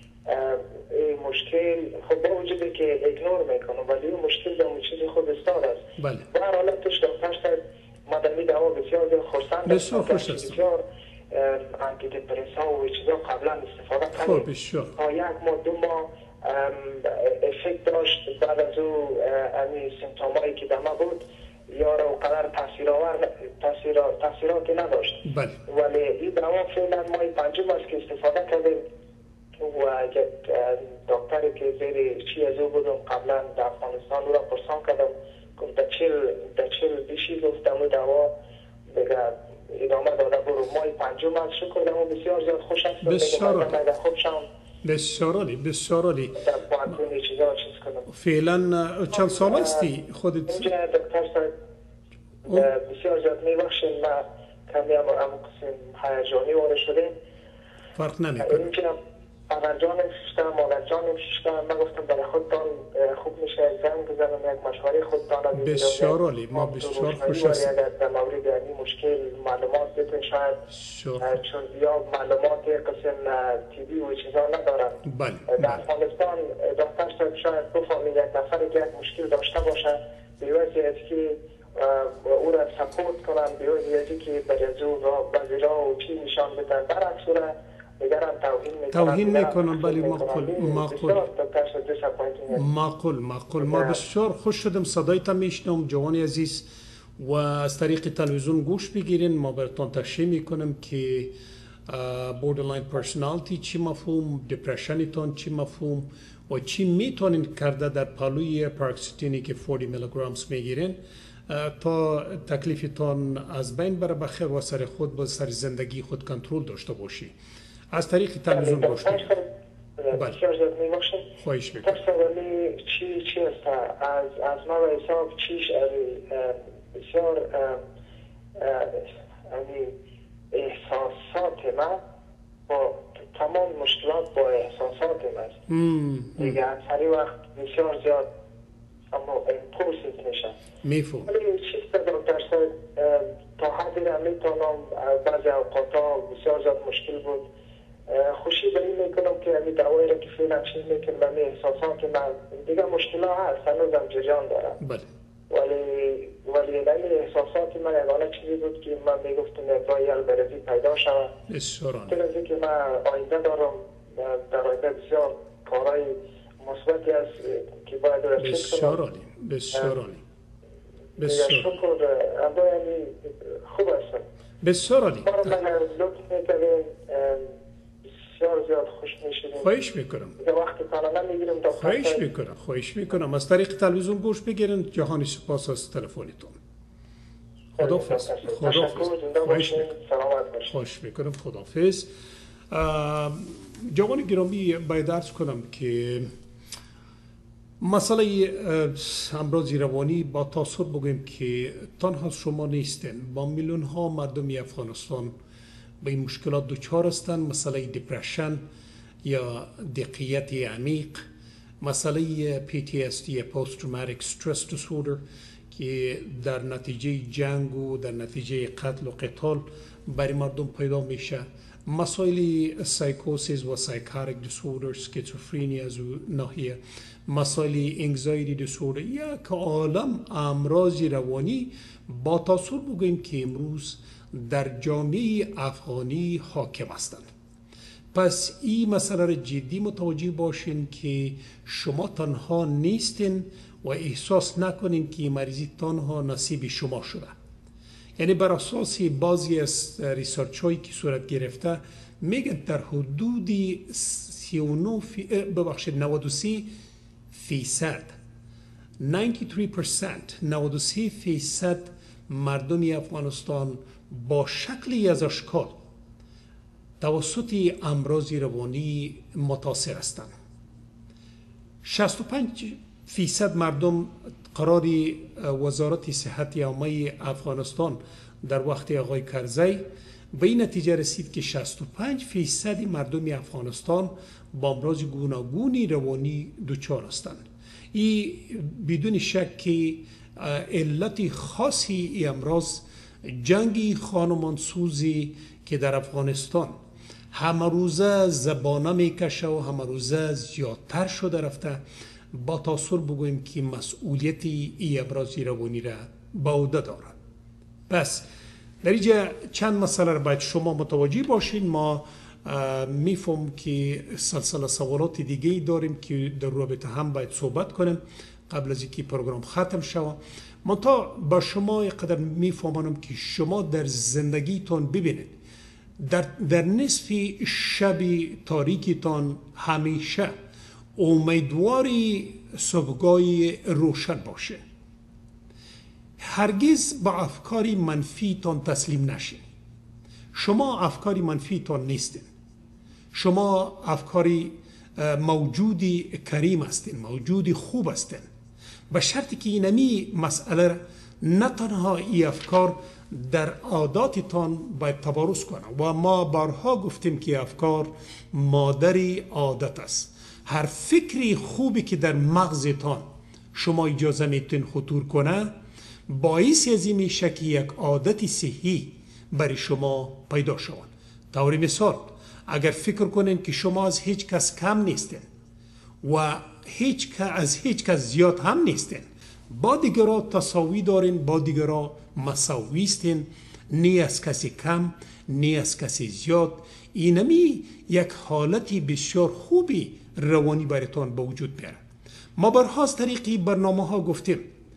این مشکل خب با وجودی که ایگنور میکنم ولی این مشکل در چیزی خود استاد است. بله. در حالتش دکتر صاحب مدامی دوا بسیار خرسند بسیار آنتی دپرسا و چیزا قبلا استفاده کردیم تا یک ماه دو ماه افکت داشت. بعد از او سیمتومایی که دمه بود یا رو قدر تاثیراتی نداشت. بله. ولی این دوا فعلا ماه پنجم است که استفاده کردیم و یک دکتری که زیر چی از او بودم قبلا در افغانستان رو را پرسان کردم گفت در چل بیشی گفتم و دوا دیگه ادامه داده برو. ماه پنجم است شکر دمو بسیار زیاد خوش است. بسیار عالی. فعلا چند سال هستی خودت؟ اینجا دکتر صاحب بسیار زیاد میبخشین ما کمی هم قسم هیجانی وارد شدیم. فرق نمیکنه. اینجا اول جانم ششتم مادر جانم ششتم من گفتم برای خودتان خوب میشه زنگ بزنم یک مشوره خودتان بسیار عالی. ما بسیار خوش هستیم. اگر در مورد این مشکل معلومات بتون شاید چون یا معلومات قسم تیبی و چیزا ندارن. بله. در افغانستان دکتر صاحب شاید بفهمید یک نفر که یک مشکل داشته باشه بیوازی از که او را سپورت کنن بیوازی از که برای از او بعضی را و چی نشان بدن برعکس او را دیگران توهین میکنن. بله معقول. ما بسیار خوش شدم صدایتان میشنم جوانی عزیز و از طریق تلویزیون گوش بگیرین. ما براتون تشریح میکنم که بوردرلاین پرسونالتی چی مفهوم، دپرشنتون چی مفهوم و چی میتونین کرده در پالوی پاراکسیتینی که 40 میلی گرم میگیرین تا تکلیفتان از بین بره بخیر و سر خود با سر زندگی خود کنترل داشته باشی. از طریق تلویزیون گوش بگیرین. بسیار زیاد میباشین. خواهش میکنم. چی است از ما و حساب چیش بسیار احساسات من با تمام مشکلات با احساسات من است. دیگه اکثری وقت بسیار زیاد اما امپولسیو میشن. میفهم. ولی چیست دکتر صاحب تا حدی را میتونم بعضی اوقاتا بسیار زیاد مشکل بود خوشی به این میکنم که امی دوایی را که فعلا چیز میکنم امی احساسات من دیگه مشکل ها هست هنوزم جریان دارم. بله. ولی این احساسات من یگانه چیزی بود که من میگفتم ابرای البرزی پیدا شود. چون که من آینده دارم، در آینده بسیار کارهای مثبتی است که باید رسید کنم. بسیار عالی. شکر، اما یعنی خوب هستم. بسیار عالی. من لطف میکنیم، بسیار زیاد خوش میشونیم. خواهش میکنم. وقتی کانالا میگیرم تا خواهش میکنم. از طریق تلویزیون گوش بگیرین. جهانی سپاس از تلفنتون. خداحافظ. خواهش میکنم. خداحافظ. جوان گرامی، باید عرض کنم که مسئله امراض روانی با تأثیر بگویم که تنها شما نیستین. با میلیون ها مردم افغانستان به این مشکلات دچار هستند. مسئله دپرشن یا دقیقیت عمیق، مسئله PTSD یا Post Traumatic Stress Disorder که در نتیجه جنگ و در نتیجه قتل و قتال برای مردم پیدا میشه، مسائل سایکوسیس و سایکاریک دیسوردر، اسکیزوفرنیا از ناحیه، مسائل انگزایتی دیسوردر، یک عالم امراض روانی با تأثیر بگوییم که امروز در جامعه افغانی حاکم هستند. پس این مسئله را جدی متوجه باشین که شما تنها نیستین و احساس نکنین که مریضی تنها نصیب شما شده. یعنی بر اساس بعضی از ریسرچ هایی که صورت گرفته میگن در حدود 93% مردم افغانستان با شکلی از اشکال توسط امراض روانی متاثر هستند. 65% مردم قراری وزارت صحت عامه افغانستان در وقت آقای کرزی به این نتیجه رسید که 65% مردم افغانستان با امراض گوناگون روانی دچار هستند. این بدون شک که علت خاصی این امراض جنگی خانمانسوزی که در افغانستان همه روزه زبانه میکشه و همه روزه زیادتر شده رفته، با تأثیر بگوییم که مسئولیت این امراض روانی را به عهده دارد. پس در اینجا چند مسئله را باید شما متوجه باشین. ما میفهم که سلسله سوالات دیگه داریم که در رابطه هم باید صحبت کنیم قبل از اینکه پروگرام ختم شود. منتها با شما قدر میفهمم که شما در زندگیتون ببینید در نصف شب تاریکتان همیشه امیدواری صبحگاهی روشن باشه. هرگز با افکاری منفی تان تسلیم نشین. شما افکاری منفی تان نیستین. شما افکاری موجودی کریم هستین، موجودی خوب هستین. به شرطی که اینمی مسئله نه تنها این افکار در عاداتتان باید تبارز کنه و ما بارها گفتیم که افکار مادری عادت است. هر فکری خوبی که در مغزتان شما اجازه میتین خطور کنه باعث از این میشه که یک عادت صحی برای شما پیدا شود. طور مثال اگر فکر کنین که شما از هیچ کس کم نیستین و از هیچ کس زیاد هم نیستین، با دیگران تساوی دارین، با دیگران مساوی استین، نی از کسی کم نی از کسی زیاد. اینمی یک حالتی بسیار خوبی روانی براتون به وجود میاره. ما برها از طریقی برنامه ها گفتیم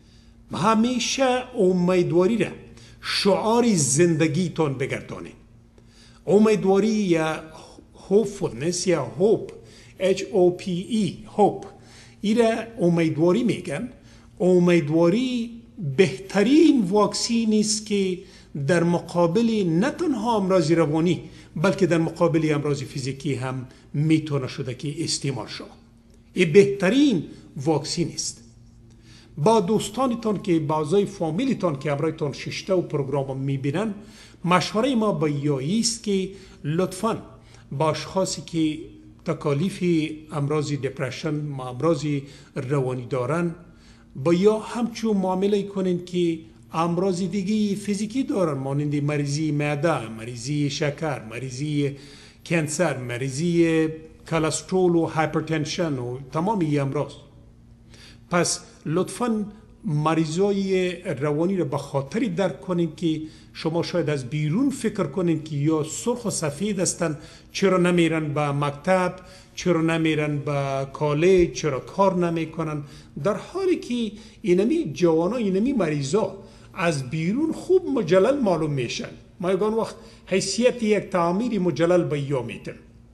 همیشه امیدواری را شعار زندگیتون بگردانید. امیدواری یا hopefulness یا hope HOPE hope ایره امیدواری میگن. امیدواری بهترین واکسین است که در مقابل نه تنها امراض روانی بلکه در مقابل امراض فیزیکی هم میتونه شده که استعمال شود. این بهترین واکسین است. با دوستانتان که بعضای فامیلیتان که امرایتان ششته و پروگرام میبینن، مشوره ما با یایی است که لطفاً با اشخاصی که تکالیف امراض دپرشن و امراض روانی دارن با یا همچون معامله کنین که امراض دیگه فیزیکی دارن، مانند مریضی معده، مریضی شکر، مریضی کانسر، مریضی کلسترول و هایپرتنشن و تمام این امراض. پس لطفاً مریضای روانی را به خاطری درک کنین که شما شاید از بیرون فکر کنین که یا سرخ و سفید هستن، چرا نمیرن به مکتب، چرا نمیرن به کالج، چرا کار نمیکنن، در حالی که اینمی جوانا، اینمی مریضا از بیرون خوب مجلل معلوم میشن. ما یگان وقت حیثیت یک تعمیر مجلل به یا میتن،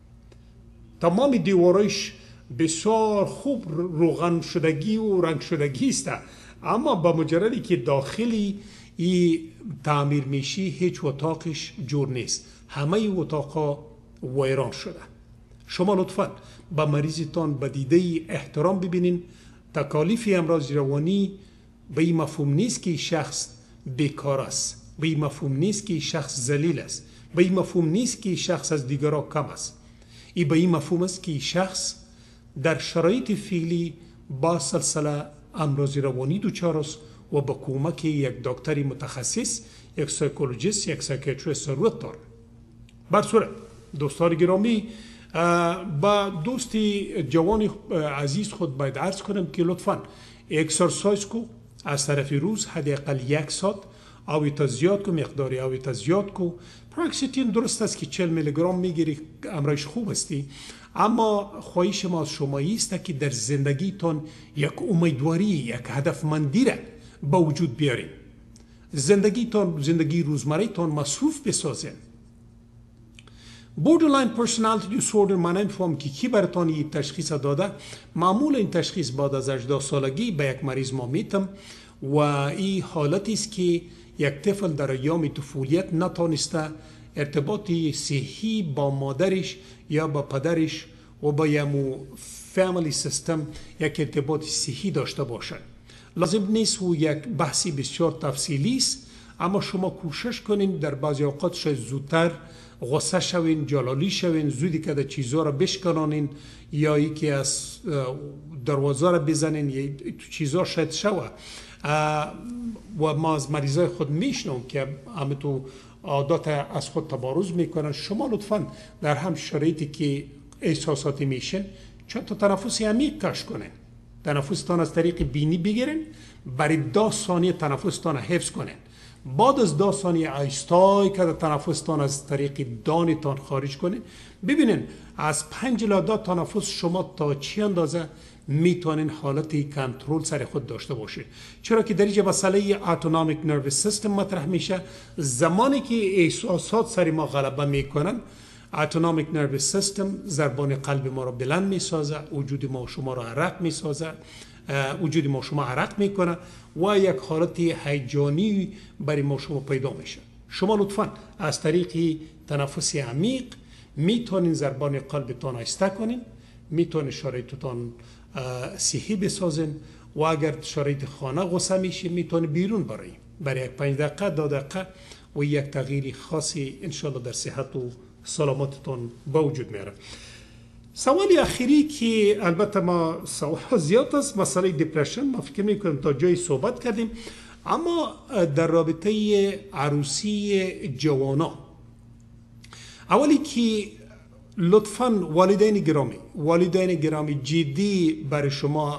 تمام دیوارش بسیار خوب روغن شدگی و رنگ شدگی است، اما با مجردی که داخلی ای تعمیر میشی هیچ اتاقش جور نیست، همه اتاقا ویران شده. شما لطفا با مریضتان به دیده احترام ببینین. تکالیف امراض روانی به این مفهوم نیست که شخص بیکار است، به این مفهوم نیست که شخص ذلیل است، به این مفهوم نیست که شخص از دیگران کم است. ای به این مفهوم است که شخص در شرایط فعلی با سلسله امراض روانی دچار است و با کمک یک دکتر متخصص، یک سایکولوژیست، یک سایکیاتریست ضرورت دارد. بر صورت دوستان گرامی، با دوستی جوان عزیز خود باید عرض کنم که لطفاً اکسرسایز کو، از طرف روز حداقل 1 ساعت آویتا زیاد کو، مقداری آویتا زیاد کو. پراکسیتین درست است که 40 میلی گرم میگیری، امرش خوب استی، اما خواهش ما از شما است که در زندگیتان یک امیدواری، یک هدفمندی را با وجود بیارین. زندگیتان، زندگی روزمره‌تان مصروف بسازین. بوردرلاین پرسونالیتی دیسوردر، من نمی‌فهمم که کی براتون این تشخیص داده. معمول این تشخیص بعد از 18 سالگی به یک مریض ما میتم و این حالتی است که یک طفل در ایام طفولیت نتونسته ارتباطی صحی با مادرش یا با پدرش و با یمو فامیلی سیستم یک ارتباط صحی داشته باشد. لازم نیست و یک بحثی بسیار تفصیلی است، اما شما کوشش کنین در بعضی اوقات شاید زودتر غصه شوین، جلالی شوین، زودی که در چیزها را بشکنانین یا یکی از دروازه را بزنین یا چیزها شاید شوه. و ما از مریضای خود میشنم که همه تو عادات از خود تبارز میکنن. شما لطفاً در هم شرایطی که احساساتی میشن چند تا تنفس عمیق کش کنین. تنفستان از طریق بینی بگیرین، برای 10 ثانیه تنفستان حفظ کنین. بعد از 10 ثانیه آهسته که تنفستان از طریق دانتان خارج کنین. ببینین از 5 الی 10 تنفس شما تا چی اندازه میتونین حالتی کنترل سر خود داشته باشید. چرا که در اینجا مسئله اتونومیک نروس سیستم مطرح میشه. زمانی که احساسات سر ما غلبه میکنن، اتونومیک نروس سیستم ضربان قلب ما را بلند میسازه، وجود ما شما را عرق میسازه، وجود ما شما عرق میکنه و یک حالت هیجانی برای ما شما پیدا میشه. شما لطفاً از طریق تنفس عمیق میتونین ضربان قلبتان آهسته کنین، میتونین شرایطتان صحی بسازین و اگر شرایط خانه غصه میشه میتونین بیرون برای 5 دقیقه 10 دقیقه و یک تغییر خاصی انشالله در صحت و سلامتتان با وجود میاره. سوالی اخیری که البته ما سوال زیاد است، مسئله دیپرشن، ما فکر میکنم تا جای صحبت کردیم، اما در رابطه عروسی جوانا، اولی که لطفاً والدین گرامی جدی برای شما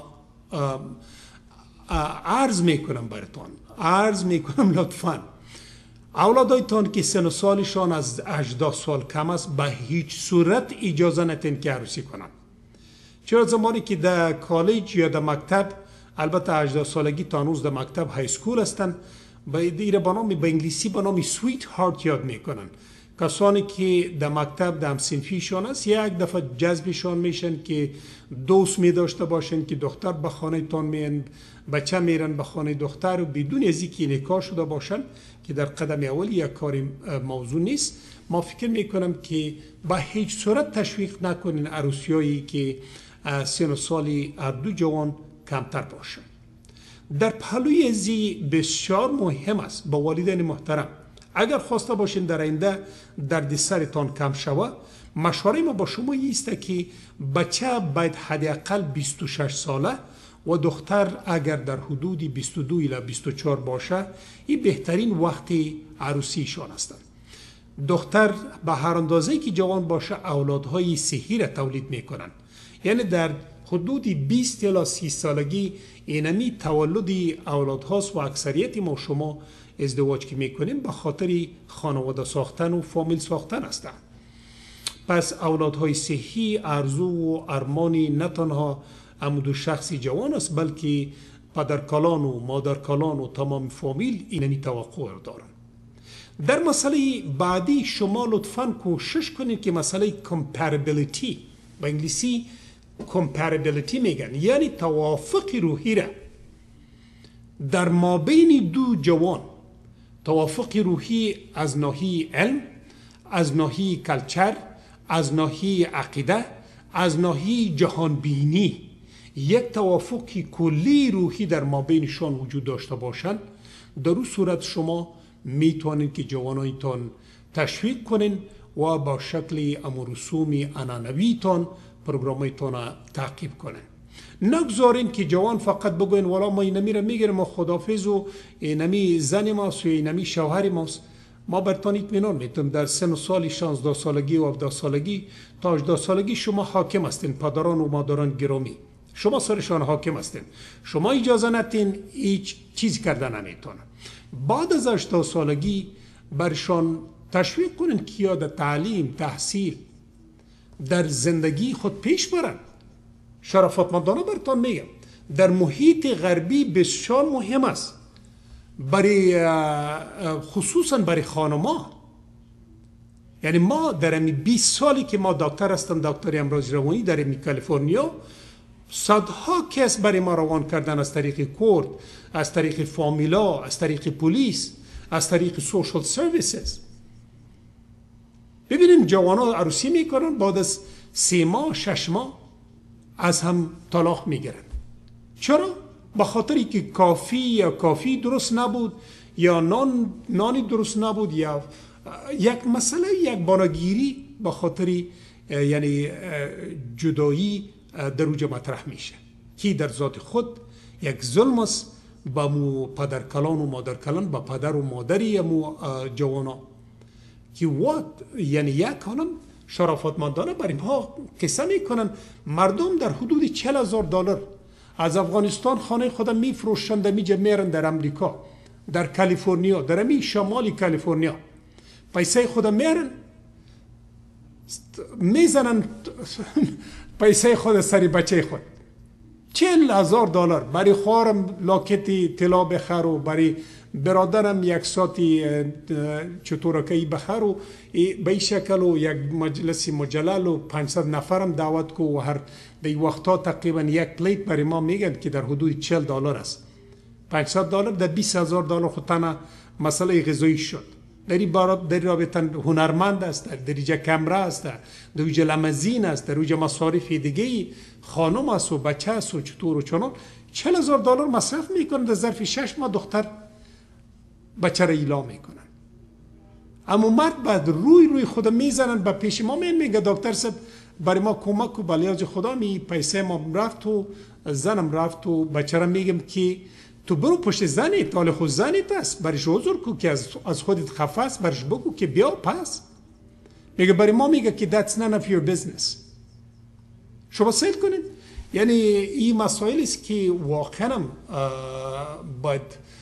عرض میکنم لطفاً اولادایتان که سن و سالشان از 18 سال کم است به هیچ صورت اجازه ندین که عروسی کنن. چرا زمانی که در کالج یا در مکتب، البته 18 سالگی تا هنوز در مکتب های اسکول هستن، به انگلیسی به نام سویت هارت یاد میکنن. کسانی که در مکتب در همسنفیشان است یک دفعه جذبشان میشن که دوست می داشته باشن که دختر به خانه تان میان، بچه میرن به خانه دختر و بدون از اینکه نکاح شده باشن که در قدم اول یک کار موضوع نیست. ما فکر میکنم که با هیچ صورت تشویق نکنین عروسیایی که سن و سالی هر دو جوان کمتر باشن. در پهلوی ازی بسیار مهم است با والدین محترم، اگر خواسته باشین در آینده درد سرتان کم شوه، مشوره ما با شما است که بچه باید حداقل 26 ساله و دختر اگر در حدود 22 الی 24 باشه، این بهترین وقت عروسیشان است. دختر به هر اندازه‌ای که جوان باشه اولادهای صحی را تولید میکنن، یعنی در حدود 20 الی 30 سالگی اینمی تولد اولاد هاست و اکثریت ما شما ازدواج که میکنیم به خاطر خانواده ساختن و فامیل ساختن است. پس اولادهای صحی آرزو و ارمانی نه تنها عمود شخصی جوان است بلکه پدرکالان و مادرکالان و تمام فامیل اینمی توقع دارند. در مسئله بعدی شما لطفاً کوشش کنید که مسئله کمپریبیلیتی، به انگلیسی کمپریبیلیتی میگن، یعنی توافق روحی را در مابین دو جوان، توافق روحی از ناحیه علم، از ناحیه کلچر، از ناحیه عقیده، از ناحیه جهان بینی، یک توافق کلی روحی در مابینشان وجود داشته باشند. در اون صورت شما میتونید که جوانایتان تشویق کنین و با شکل رسوم انانویتان پروگرامایتان تعقیب کنین. نگذارین که جوان فقط بگوین والا ما اینمی را میگیرم و خدافظ و اینمی زن ماست و اینمی شوهر ماست. ما برتان اطمینان میتونم در سن و سال 16 سالگی و 17 سالگی تا 18 سالگی شما حاکم هستین. پدران و مادران گرامی، شما سرشان حاکم هستین، شما اجازه ندین هیچ چیز کردن نمیتونن. بعد از 18 سالگی برشان تشویق کنین که یا در تعلیم، تحصیل، در زندگی خود پیش برن. شرافتمندانه برتان میگم در محیط غربی بسیار مهم است، برای خصوصا برای خانما. یعنی ما در امی 20 سالی که ما دکتر هستم، دکتر امراض روانی در امی کالیفرنیا، صدها کس برای ما روان کردن از طریق کورت، از طریق فامیلا، از طریق پلیس، از طریق سوشال سرویسز. ببینیم جوانا عروسی میکنن، بعد از 3 ماه 6 ماه از هم طلاق میگیرن. چرا؟ به خاطری که کافی درست نبود، یا نانی درست نبود، یا یک مسئله، یک بانگیری به خاطر یعنی جدایی در اوجا مطرح میشه که در ذات خود یک ظلم است با مو پدرکلان و مادرکلان، با پدر و مادری مو جوانا که یعنی یک کانم شرافتمندانه بر اینها قصه میکنن. مردم در حدود $40,000 از افغانستان خانه خودم میفروشند، میجا میرن در امریکا، در کالیفرنیا، در امی شمالی کالیفرنیا، پیسه خودم میرن میزنن پیسه خود سری بچه خود. $40,000 برای خواهرم لاکتی طلا بخر و برای برادرم یک ساعتی چطورکی بخر و به این شکل و یک مجلسی مجلل و 500 نفرم دعوت کو و هر دی وقتا تقریبا یک پلیت برای ما میگن که در حدود $40 است. $500 در $20,000 خود تنها مسئله غذایی شد. در رابطه هنرمند است، در درجه کمره است، در درجه لمزین است، در درجه مصارف دیگه خانم است و بچه است و چطور و چنان. $40,000 مصرف میکنن، در ظرف 6 ماه دختر بچه را ایلا میکنن. اما مرد بعد روی خود میزنن به پیش ما، میگه دکتر صاحب برای ما کمک و بلیاج خدا می پیسه ما رفت و زنم رفت و بچه را میگم که تو برو پشت زنیت، حال خود زنیت است، برش حضور کو که از خودت خفه است، برش بگو که بیا پس. میگه برای ما میگه که that's none of your business. شما سیل کنید. یعنی این مسائل است که واقعا باید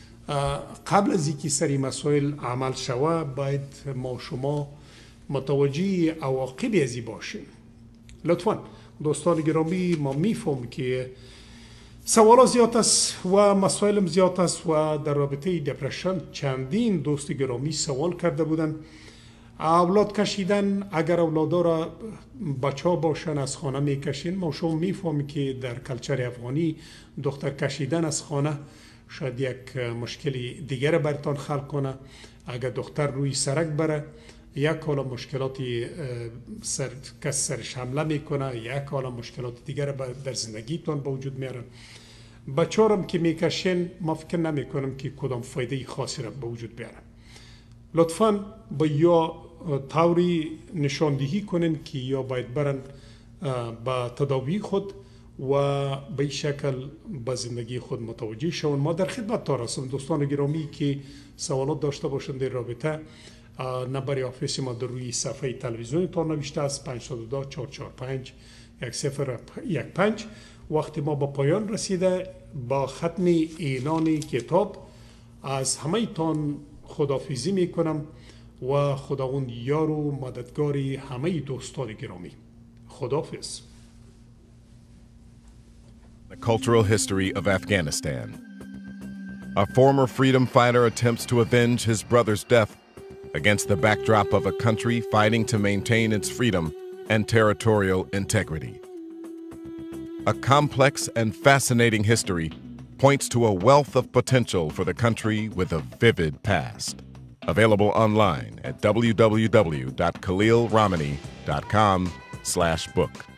قبل از اینکه سری مسائل عمل شوه باید ما شما متوجه عواقب ازی باشیم. لطفاً دوستان گرامی، ما میفهم که سوال زیاد است و مسائل زیاد است و در رابطه دپرشن چندین دوست گرامی سوال کرده بودن. اولاد کشیدن، اگر اولادا را بچه ها باشن از خانه میکشین، ما شما میفهمیم که در کلچر افغانی دختر کشیدن از خانه شاید یک مشکلی دیگر برتان خلق کنه. اگر دختر روی سرک بره، یک حالا مشکلاتی کس سرش حمله میکنه، یک حالا مشکلات دیگر در زندگیتون با وجود میارن. بچه هم که میکشین ما فکر نمی کنم که کدام فایده خاصی را به وجود بیارن. لطفاً با یا طوری نشاندهی کنین که یا باید برن با تداوی خود و به این شکل با زندگی خود متوجه شون. ما در خدمت تان هستم دوستان گرامی که سوالات داشته باشند در رابطه نمبر آفیس ما در روی صفحه تلویزیون تان نوشته است 502 445 1015 وقتی ما به پایان رسیده با ختم اعلان کتاب از همه تان خداحافظی می کنم و خداوند یار و مددگار همه دوستان گرامی. خداحافظ. The cultural history of Afghanistan. A former freedom fighter attempts to avenge his brother's death against the backdrop of a country fighting to maintain its freedom and territorial integrity. A complex and fascinating history points to a wealth of potential for the country with a vivid past. Available online at www.khalilramani.com/book.